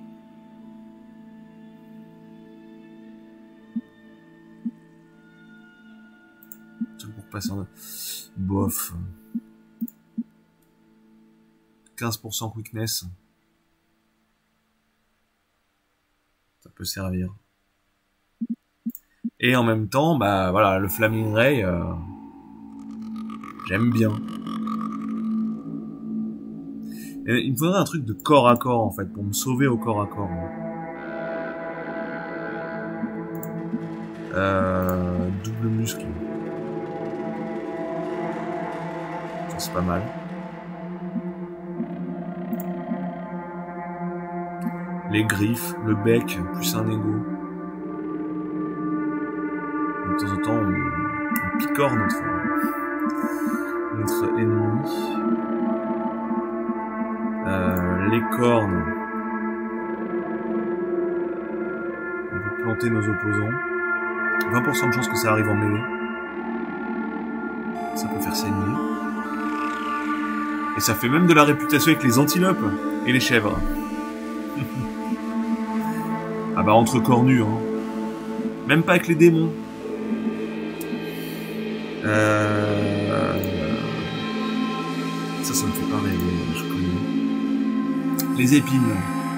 Truc pour passer en... Bof. quinze pour cent quickness. Ça peut servir. Et en même temps, bah voilà, le Flaming Ray, euh, j'aime bien. Et il me faudrait un truc de corps à corps en fait, pour me sauver au corps à corps. Euh, double muscle. Ça c'est pas mal. Les griffes, le bec, plus un ego. De temps en temps, on, on picore notre, notre ennemi. Euh, les cornes. On peut planter nos opposants. vingt pour cent de chance que ça arrive en mêlée. Ça peut faire saigner. Et ça fait même de la réputation avec les antilopes et les chèvres. Ah bah entre corps nus, hein. Même pas avec les démons. Euh... Ça, ça me fait pas rêver, je connais. Les épines.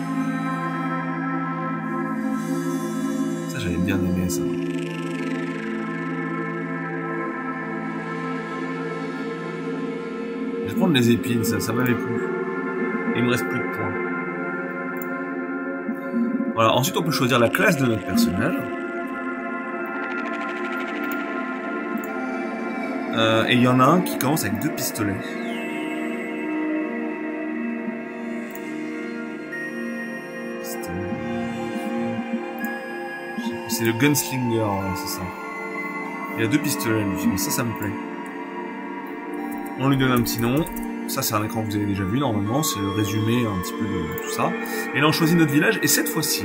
Ça, j'avais bien aimé ça. Je vais prendre les épines, ça, ça m'avait plu. Et il me reste plus de points. Voilà, ensuite on peut choisir la classe de notre personnage. Euh, et il y en a un qui commence avec deux pistolets. C'est le Gunslinger, c'est ça. Il a deux pistolets, lui. Donc ça, ça me plaît. On lui donne un petit nom. Ça, c'est un écran que vous avez déjà vu, normalement. C'est le résumé un petit peu de tout ça. Et là, on choisit notre village. Et cette fois-ci,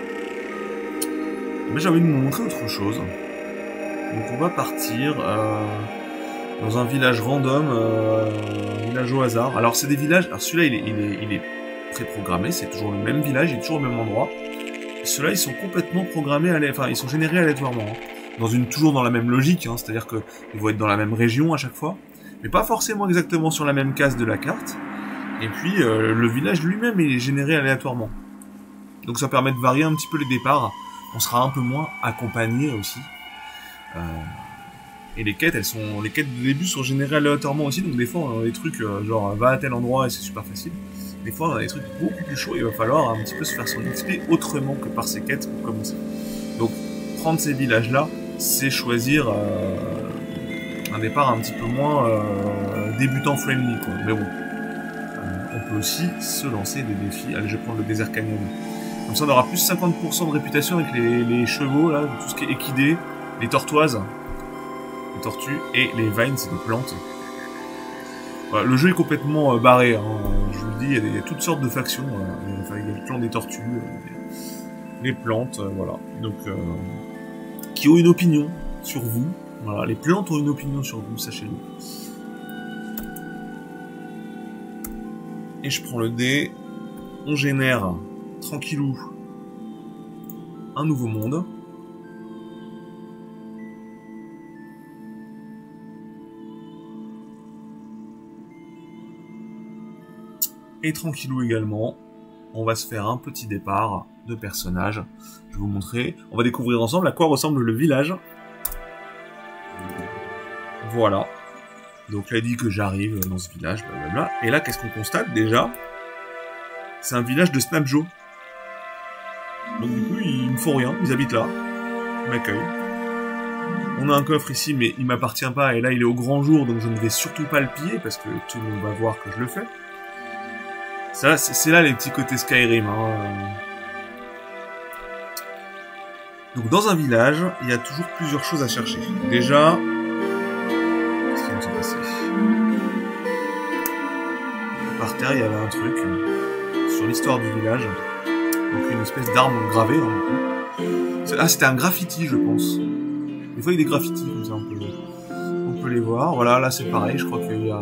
j'ai envie de vous montrer autre chose. Donc, on va partir euh, dans un village random, euh, un village au hasard. Alors, c'est des villages... Alors, celui-là, il est, il est, il est préprogrammé. C'est toujours le même village. Il est toujours au même endroit. Ceux-là, ils sont complètement programmés, à enfin, ils sont générés aléatoirement. Hein. Dans une, toujours dans la même logique, hein, c'est-à-dire que ils vont être dans la même région à chaque fois, mais pas forcément exactement sur la même case de la carte. Et puis, euh, le village lui-même est généré aléatoirement. Donc ça permet de varier un petit peu les départs. On sera un peu moins accompagné aussi. Euh, et les quêtes, elles sont, les quêtes de début sont générées aléatoirement aussi, donc des fois on a des trucs euh, genre va à tel endroit et c'est super facile. Des fois, on a des trucs beaucoup plus chauds et il va falloir un petit peu se faire son X P autrement que par ces quêtes pour commencer. Donc, prendre ces villages-là, c'est choisir euh, un départ un petit peu moins euh, débutant friendly, quoi. Mais bon, euh, on peut aussi se lancer des défis. Allez, je vais prendre le désert canyon. Comme ça, on aura plus cinquante pour cent de réputation avec les, les chevaux, là, tout ce qui est équidé, les tortoises, les tortues et les vines, c'est des plantes. Voilà, le jeu est complètement euh, barré, hein. Je vous le dis, il y, a des, il y a toutes sortes de factions, euh, enfin, il y a le clan des tortues, euh, les plantes, euh, voilà, donc euh, qui ont une opinion sur vous, voilà, les plantes ont une opinion sur vous, sachez-le. Et je prends le dé, on génère, tranquillou, un nouveau monde. Et tranquillou également, on va se faire un petit départ de personnages. Je vais vous montrer. On va découvrir ensemble à quoi ressemble le village. Voilà. Donc là, il dit que j'arrive dans ce village, blablabla. Et là, qu'est-ce qu'on constate déjà? C'est un village de Snap Joe. Donc du coup, ils me font rien. Ils habitent là. Ils m'accueillent. On a un coffre ici, mais il m'appartient pas. Et là, il est au grand jour, donc je ne vais surtout pas le piller, parce que tout le monde va voir que je le fais. Ça, c'est là les petits côtés Skyrim. Hein. Donc dans un village, il y a toujours plusieurs choses à chercher. Déjà, qu'est-ce qui vient de se passer? Par terre, il y avait un truc sur l'histoire du village. Donc une espèce d'arme gravée. Hein, ah, c'était un graffiti, je pense. Des fois, il y a des graffitis comme ça, on peut, on peut les voir. Voilà, là c'est pareil. Je crois qu'il y a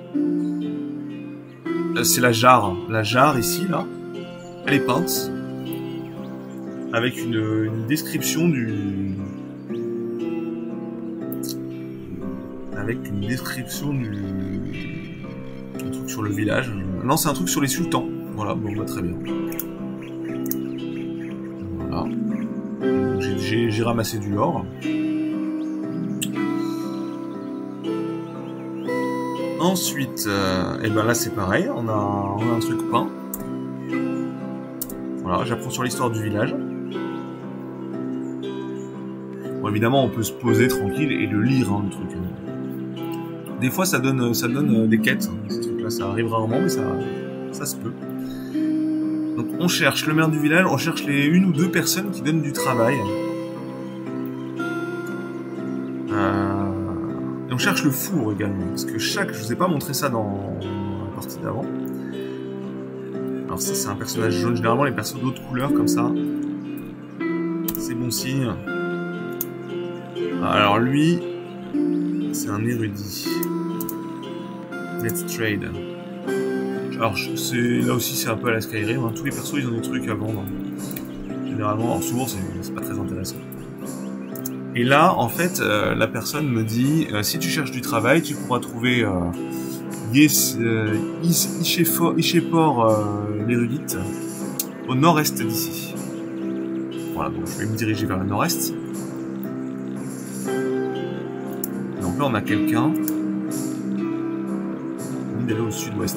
c'est la jarre. La jarre ici, là, elle est peinte avec une, une description du... avec une description du... un truc sur le village. Non, c'est un truc sur les sultans. Voilà, bon, bah, très bien. Voilà. J'ai ramassé du or. Ensuite, euh, et ben là c'est pareil, on a, on a un truc peint. Voilà, j'apprends sur l'histoire du village. Bon, évidemment, on peut se poser tranquille et le lire, hein, le truc. Des fois, ça donne, ça donne des quêtes. Ce truc-là, ça arrive rarement, mais ça, ça se peut. Donc, on cherche le maire du village, on cherche les une ou deux personnes qui donnent du travail. Euh... Et on cherche le four également, parce que chaque... Je vous ai pas montré ça dans la partie d'avant. Alors ça, c'est un personnage jaune. Généralement, les personnes d'autres couleurs, comme ça, c'est bon signe. Alors lui, c'est un érudit. Let's trade. Alors là aussi, c'est un peu à la Skyrim. Hein. Tous les persos, ils ont des trucs à vendre. Généralement, alors souvent, c'est pas très intéressant. Et là, en fait, euh, la personne me dit, euh, si tu cherches du travail, tu pourras trouver euh, Yes, euh, Ishepor euh, l'érudite au nord-est d'ici. Voilà, donc je vais me diriger vers le nord-est. Donc là, on a quelqu'un. Il est d'aller au sud-ouest.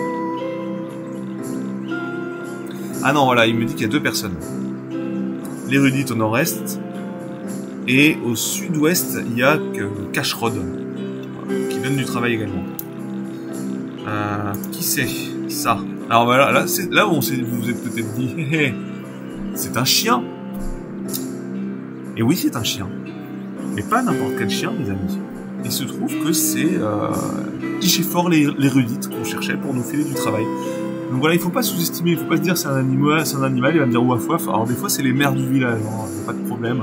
Ah non, voilà, il me dit qu'il y a deux personnes. L'érudite au nord-est. Et au sud-ouest, il y a Cashrod, qui donne du travail également. Euh, qui c'est ça? Alors voilà, là, c'est là où on vous vous êtes peut-être dit, c'est un chien. Et oui, c'est un chien. mais pas n'importe quel chien, les amis. Il se trouve que c'est euh, Ichefor l'érudite qu'on cherchait pour nous filer du travail. Donc voilà, il faut pas sous-estimer, il faut pas se dire c'est un animal, c'est un animal, il va me dire ouaf ouaf. Alors des fois c'est les mères du village, hein, pas de problème.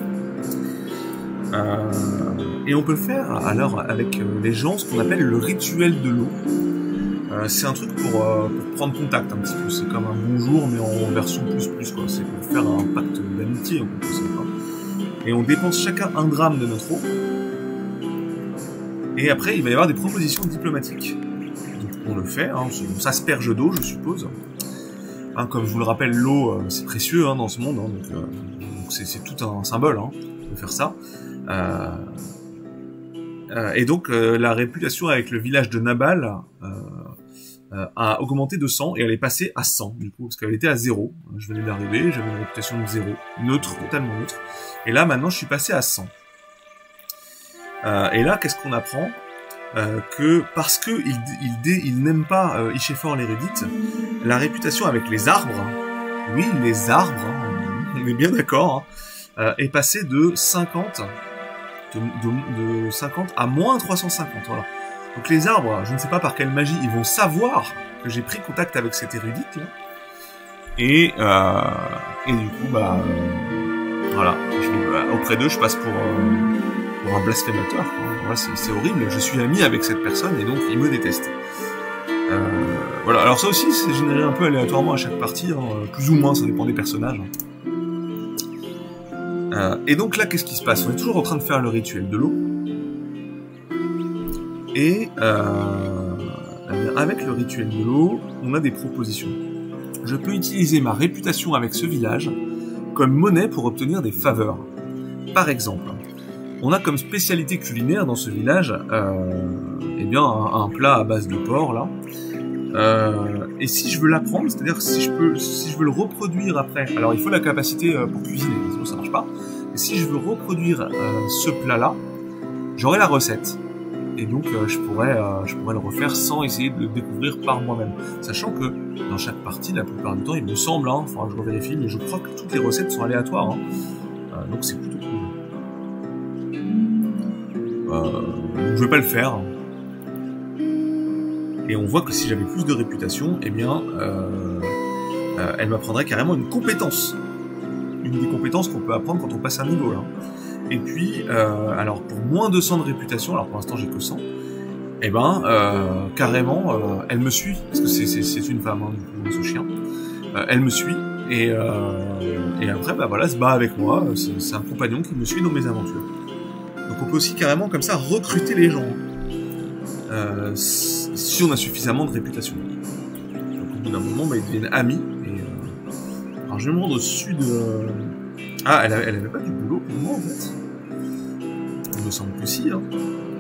Euh, et on peut le faire alors avec les gens ce qu'on appelle le rituel de l'eau. Euh, c'est un truc pour, euh, pour prendre contact un petit peu, c'est comme un bonjour mais en version plus plus quoi, c'est pour faire un pacte d'amitié, on peut dire. Et on dépense chacun un gramme de notre eau. Et après il va y avoir des propositions diplomatiques. Donc on le fait, hein, on s'asperge d'eau je suppose. Hein, comme je vous le rappelle, l'eau euh, c'est précieux hein, dans ce monde, hein, donc euh, c'est tout un symbole hein, de faire ça. Euh, euh, et donc euh, la réputation avec le village de Nabal euh, Euh, a augmenté de cent et elle est passée à cent du coup parce qu'elle était à zéro. Je venais d'arriver, j'avais une réputation de zéro, neutre, totalement neutre. Et là maintenant je suis passé à cent. Euh, et là qu'est-ce qu'on apprend euh, que parce que il, il, il n'aime pas euh, Ichefor l'érudite, la réputation avec les arbres, oui les arbres, hein, on est bien d'accord, hein, euh, est passée de cinquante de, de, de cinquante à moins trois cent cinquante. Voilà. Donc les arbres, je ne sais pas par quelle magie, ils vont savoir que j'ai pris contact avec cette érudite là. Et, euh, et du coup, bah, euh, voilà, je, bah, auprès d'eux, je passe pour, euh, pour un blasphémateur. Voilà, c'est horrible, je suis ami avec cette personne et donc ils me détestent. Euh, voilà, alors ça aussi, c'est généré un peu aléatoirement à chaque partie, hein, plus ou moins, ça dépend des personnages. Euh, et donc là, qu'est-ce qui se passe? On est toujours en train de faire le rituel de l'eau. Et euh, avec le rituel de l'eau, on a des propositions. Je peux utiliser ma réputation avec ce village comme monnaie pour obtenir des faveurs. Par exemple, on a comme spécialité culinaire dans ce village euh, eh bien un, un plat à base de porc là. Euh, et si je veux l'apprendre, c'est-à-dire que si je peux, si je veux le reproduire après, alors il faut la capacité pour cuisiner, sinon ça marche pas. Et si je veux reproduire euh, ce plat-là, j'aurai la recette. Et donc euh, je pourrais euh, je pourrais le refaire sans essayer de le découvrir par moi-même. Sachant que dans chaque partie, la plupart du temps, il me semble, hein, faudra que je revérifie, mais je crois que toutes les recettes sont aléatoires. Hein. Euh, donc c'est plutôt cool. Euh, je vais pas le faire. Et on voit que si j'avais plus de réputation, eh bien, euh, euh, elle m'apprendrait carrément une compétence. Une des compétences qu'on peut apprendre quand on passe un niveau là. Et puis, euh, alors pour moins de cent de réputation, alors pour l'instant j'ai que cent, eh ben, euh, carrément, euh, elle me suit, parce que c'est une femme, hein, du coup, ce chien, euh, elle me suit, et, euh, et après, bah voilà, elle se bat avec moi, c'est un compagnon qui me suit dans mes aventures. Donc on peut aussi carrément, comme ça, recruter les gens, euh, si on a suffisamment de réputation. Donc au bout d'un moment, bah, ils deviennent amis, et euh, alors je vais me rendre au sud... Euh... Ah, elle avait, elle avait pas du boulot pour moi, en fait. Il me semble que si, hein.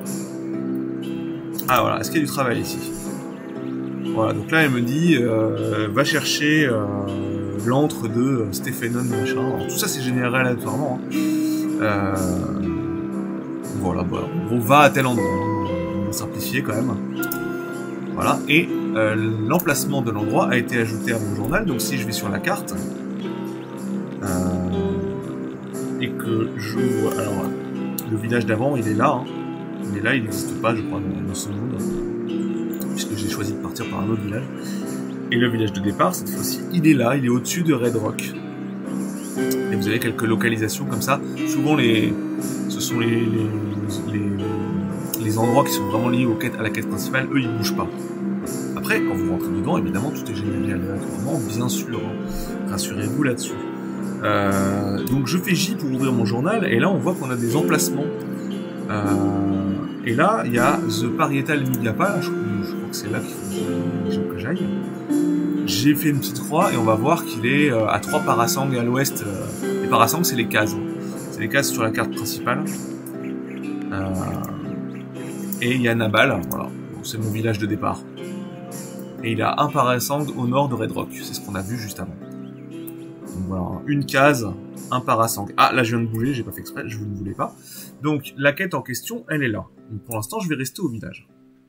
Ah, voilà, est-ce qu'il y a du travail ici? Voilà, donc là, elle me dit, euh, va chercher euh, l'antre de Stéphanon, machin. Alors, tout ça, c'est généré aléatoirement. Hein. Euh, voilà, voilà. En gros, va à tel endroit. On va simplifier, quand même. Voilà, et euh, l'emplacement de l'endroit a été ajouté à mon journal. Donc, si je vais sur la carte... Euh, et que j'ouvre, alors le village d'avant il est là, hein. Il est là, il n'existe pas je crois dans, dans ce monde, puisque j'ai choisi de partir par un autre village, et le village de départ cette fois-ci il est là, il est au-dessus de Red Rock, et vous avez quelques localisations comme ça, souvent les, ce sont les, les, les, les endroits qui sont vraiment liés aux quêtes, à la quête principale, eux ils bougent pas. Après quand vous rentrez dedans évidemment tout est généré aléatoirement, bien sûr, hein. Rassurez-vous là-dessus. Euh, donc je fais J pour ouvrir mon journal et là on voit qu'on a des emplacements euh, et là il y a The Parietal Migapa, je, je crois que c'est là qu'il faut que j'aille. J'ai fait une petite croix et on va voir qu'il est euh, à trois parasangs à l'ouest. Euh, les parasangs c'est les cases, c'est les cases sur la carte principale. Euh, et il y a Nabal, voilà, c'est mon village de départ. Et il a un parasang au nord de Red Rock, c'est ce qu'on a vu juste avant. Donc voilà, une case, un parasang. Ah, là je viens de bouger, j'ai pas fait exprès, je vous ne voulais pas. Donc la quête en question, elle est là. Donc pour l'instant, je vais rester au village.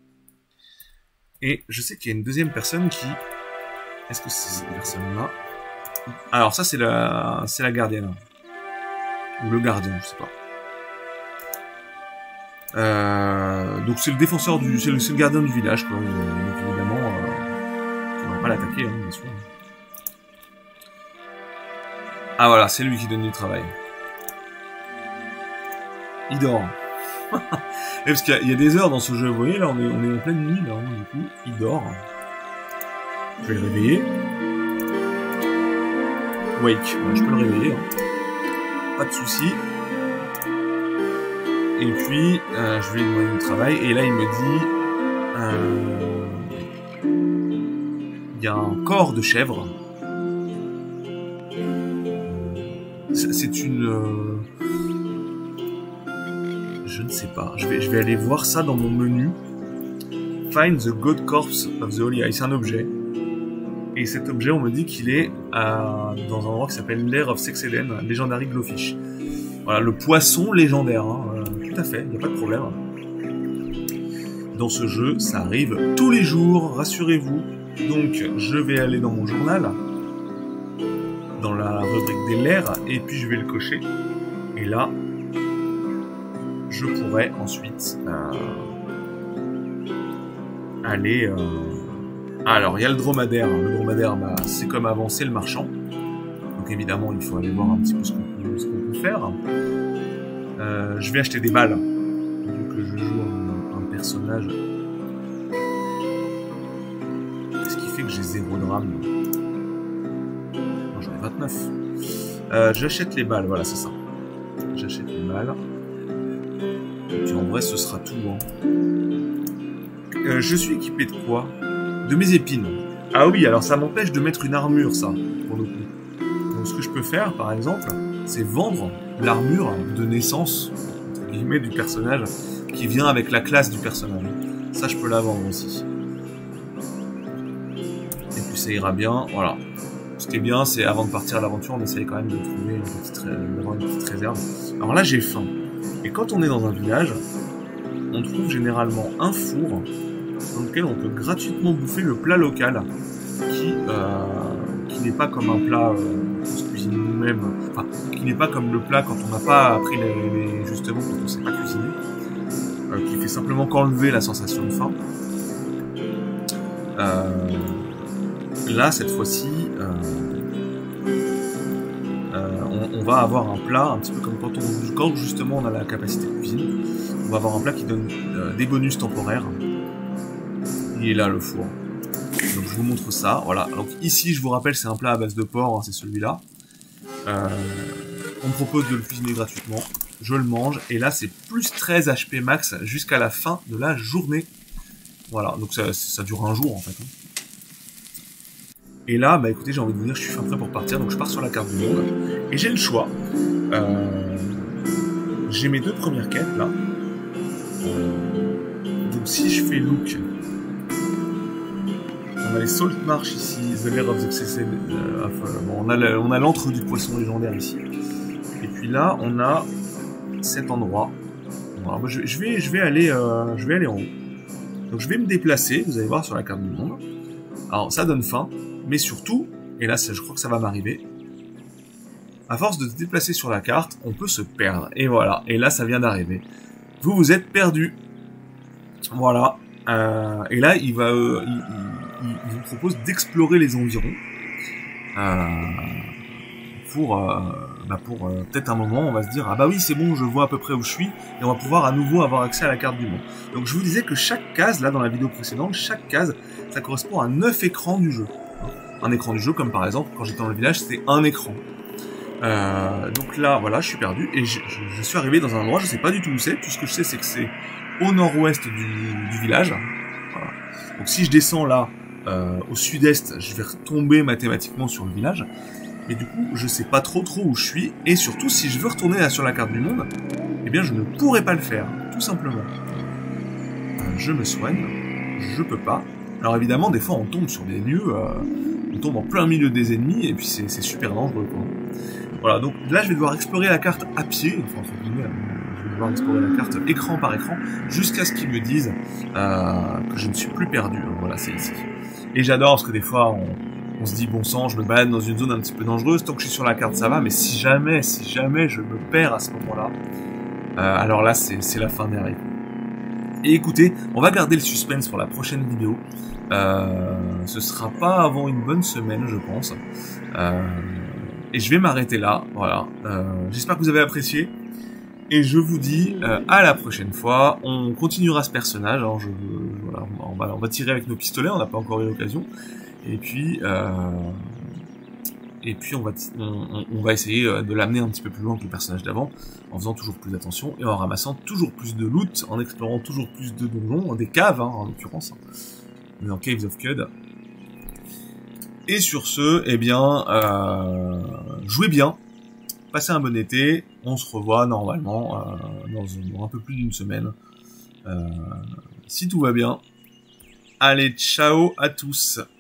Et je sais qu'il y a une deuxième personne qui... Est-ce que c'est cette personne-là? Alors ça, c'est la... c'est la gardienne. Ou le gardien, je sais pas. Euh, donc c'est le défenseur du, c'est le, le gardien du village, quoi. Donc évidemment, euh, on va pas l'attaquer, hein, bien sûr. Ah voilà, c'est lui qui donne du travail. Il dort. Et parce qu'il y, y a des heures dans ce jeu, vous voyez, là, on est, on est en pleine nuit, là, hein, du coup, il dort. Je vais le réveiller. Wake, voilà, je peux le réveiller, hein. Pas de souci. Et puis, euh, je vais lui demander du travail, et là, il me dit... Il euh, y a un corps de chèvre. C'est une... Euh, je ne sais pas. Je vais, je vais aller voir ça dans mon menu. Find the God Corpse of the Holy Eye. C'est un objet. Et cet objet, on me dit qu'il est à, dans un endroit qui s'appelle l'Air of Sexeden, Legendary Glowfish. Voilà, le poisson légendaire. Hein. Euh, tout à fait, il n'y a pas de problème. Dans ce jeu, ça arrive tous les jours, rassurez-vous. Donc, je vais aller dans mon journal, dans la rubrique des lairs, et puis je vais le cocher. Et là, je pourrais ensuite euh, aller... Euh... Alors, il y a le dromadaire. Le dromadaire, bah, c'est comme avant, c'est le marchand. Donc évidemment, il faut aller voir un petit peu ce qu'on peut, ce qu'on peut faire. Euh, je vais acheter des balles, vu que je joue un, un personnage. Ce qui fait que j'ai zéro drame. Non, j'en ai vingt-neuf. Euh, j'achète les balles, voilà, c'est ça. J'achète les balles. Et puis en vrai, ce sera tout. Hein. Euh, je suis équipé de quoi? De mes épines. Ah oui, alors ça m'empêche de mettre une armure, ça, pour le coup. Donc ce que je peux faire, par exemple, c'est vendre l'armure de naissance, entre guillemets, du personnage, qui vient avec la classe du personnage. Ça, je peux la vendre aussi. Et puis ça ira bien, voilà. Ce qui est bien, c'est avant de partir à l'aventure, on essaye quand même de trouver une petite, d'avoir une petite réserve. Alors là, j'ai faim. Et quand on est dans un village, on trouve généralement un four dans lequel on peut gratuitement bouffer le plat local, qui, euh, qui n'est pas comme un plat euh, qu'on se cuisine nous-mêmes, enfin, qui n'est pas comme le plat quand on n'a pas appris les, les, justement quand on ne sait pas cuisiner, euh, qui fait simplement qu'enlever la sensation de faim. Euh, là, cette fois-ci, euh, euh, on, on va avoir un plat, un petit peu comme quand, on, quand justement on a la capacité de cuisine, on va avoir un plat qui donne euh, des bonus temporaires. Il est là, le four. Donc je vous montre ça, voilà. Donc ici, je vous rappelle, c'est un plat à base de porc, hein, c'est celui-là. Euh, on me propose de le cuisiner gratuitement. Je le mange, et là, c'est plus treize H P max jusqu'à la fin de la journée. Voilà, donc ça, ça dure un jour, en fait. Hein. Et là, bah écoutez, j'ai envie de vous dire, je suis fin prêt pour partir, donc je pars sur la carte du monde. Et j'ai le choix. Euh, j'ai mes deux premières quêtes, là. Euh, donc si je fais look... On a les Salt Marsh ici, The Lair of the Sexeden, euh, enfin, bon, on a l'antre du poisson légendaire ici. Et puis là, on a cet endroit. Alors, moi, je, je, vais, je, vais aller, euh, je vais aller en haut. Donc je vais me déplacer, vous allez voir sur la carte du monde. Alors ça donne faim, mais surtout, et là je crois que ça va m'arriver, à force de se déplacer sur la carte, on peut se perdre. Et voilà, et là ça vient d'arriver. Vous vous êtes perdu. Voilà. Euh, et là, il va, euh, il, il, il vous propose d'explorer les environs euh, pour, euh, bah pour euh, peut-être un moment, on va se dire ah bah oui c'est bon, je vois à peu près où je suis et on va pouvoir à nouveau avoir accès à la carte du monde. Donc je vous disais que chaque case, là dans la vidéo précédente, chaque case, ça correspond à neuf écrans du jeu. Un écran du jeu, comme par exemple quand j'étais dans le village, c'était un écran. Euh, donc là, voilà, je suis perdu et je, je, je suis arrivé dans un endroit, je sais pas du tout où c'est. Tout ce que je sais, c'est que c'est au nord-ouest du, du village. Voilà. Donc si je descends là, euh, au sud-est, je vais retomber mathématiquement sur le village. Mais du coup, je sais pas trop trop où je suis. Et surtout, si je veux retourner là sur la carte du monde, eh bien, je ne pourrai pas le faire, tout simplement. Euh, je me soigne, je peux pas. Alors évidemment, des fois, on tombe sur des lieux, euh, on tombe en plein milieu des ennemis, et puis c'est super dangereux, quoi. Voilà, donc là, je vais devoir explorer la carte à pied, enfin, entre guillemets, je vais devoir explorer la carte écran par écran, jusqu'à ce qu'ils me disent euh, que je ne suis plus perdu. Donc, voilà, c'est ici. Et j'adore, parce que des fois, on, on se dit, bon sang, je me balade dans une zone un petit peu dangereuse, tant que je suis sur la carte, ça va, mais si jamais, si jamais je me perds à ce moment-là, euh, alors là, c'est la fin des règles. Et écoutez, on va garder le suspense pour la prochaine vidéo. Euh, ce sera pas avant une bonne semaine, je pense. Euh, et je vais m'arrêter là. Voilà. Euh, J'espère que vous avez apprécié. Et je vous dis euh, à la prochaine fois. On continuera ce personnage. Alors je, voilà, on va, on va tirer avec nos pistolets. On n'a pas encore eu l'occasion. Et puis, euh, et puis on va, on, on va essayer de l'amener un petit peu plus loin que le personnage d'avant, en faisant toujours plus attention et en ramassant toujours plus de loot, en explorant toujours plus de donjons, des caves hein, en l'occurrence. On est en Caves of Qud. Et sur ce, eh bien, euh, jouez bien, passez un bon été. On se revoit normalement euh, dans, dans un peu plus d'une semaine, euh, si tout va bien. Allez, ciao à tous.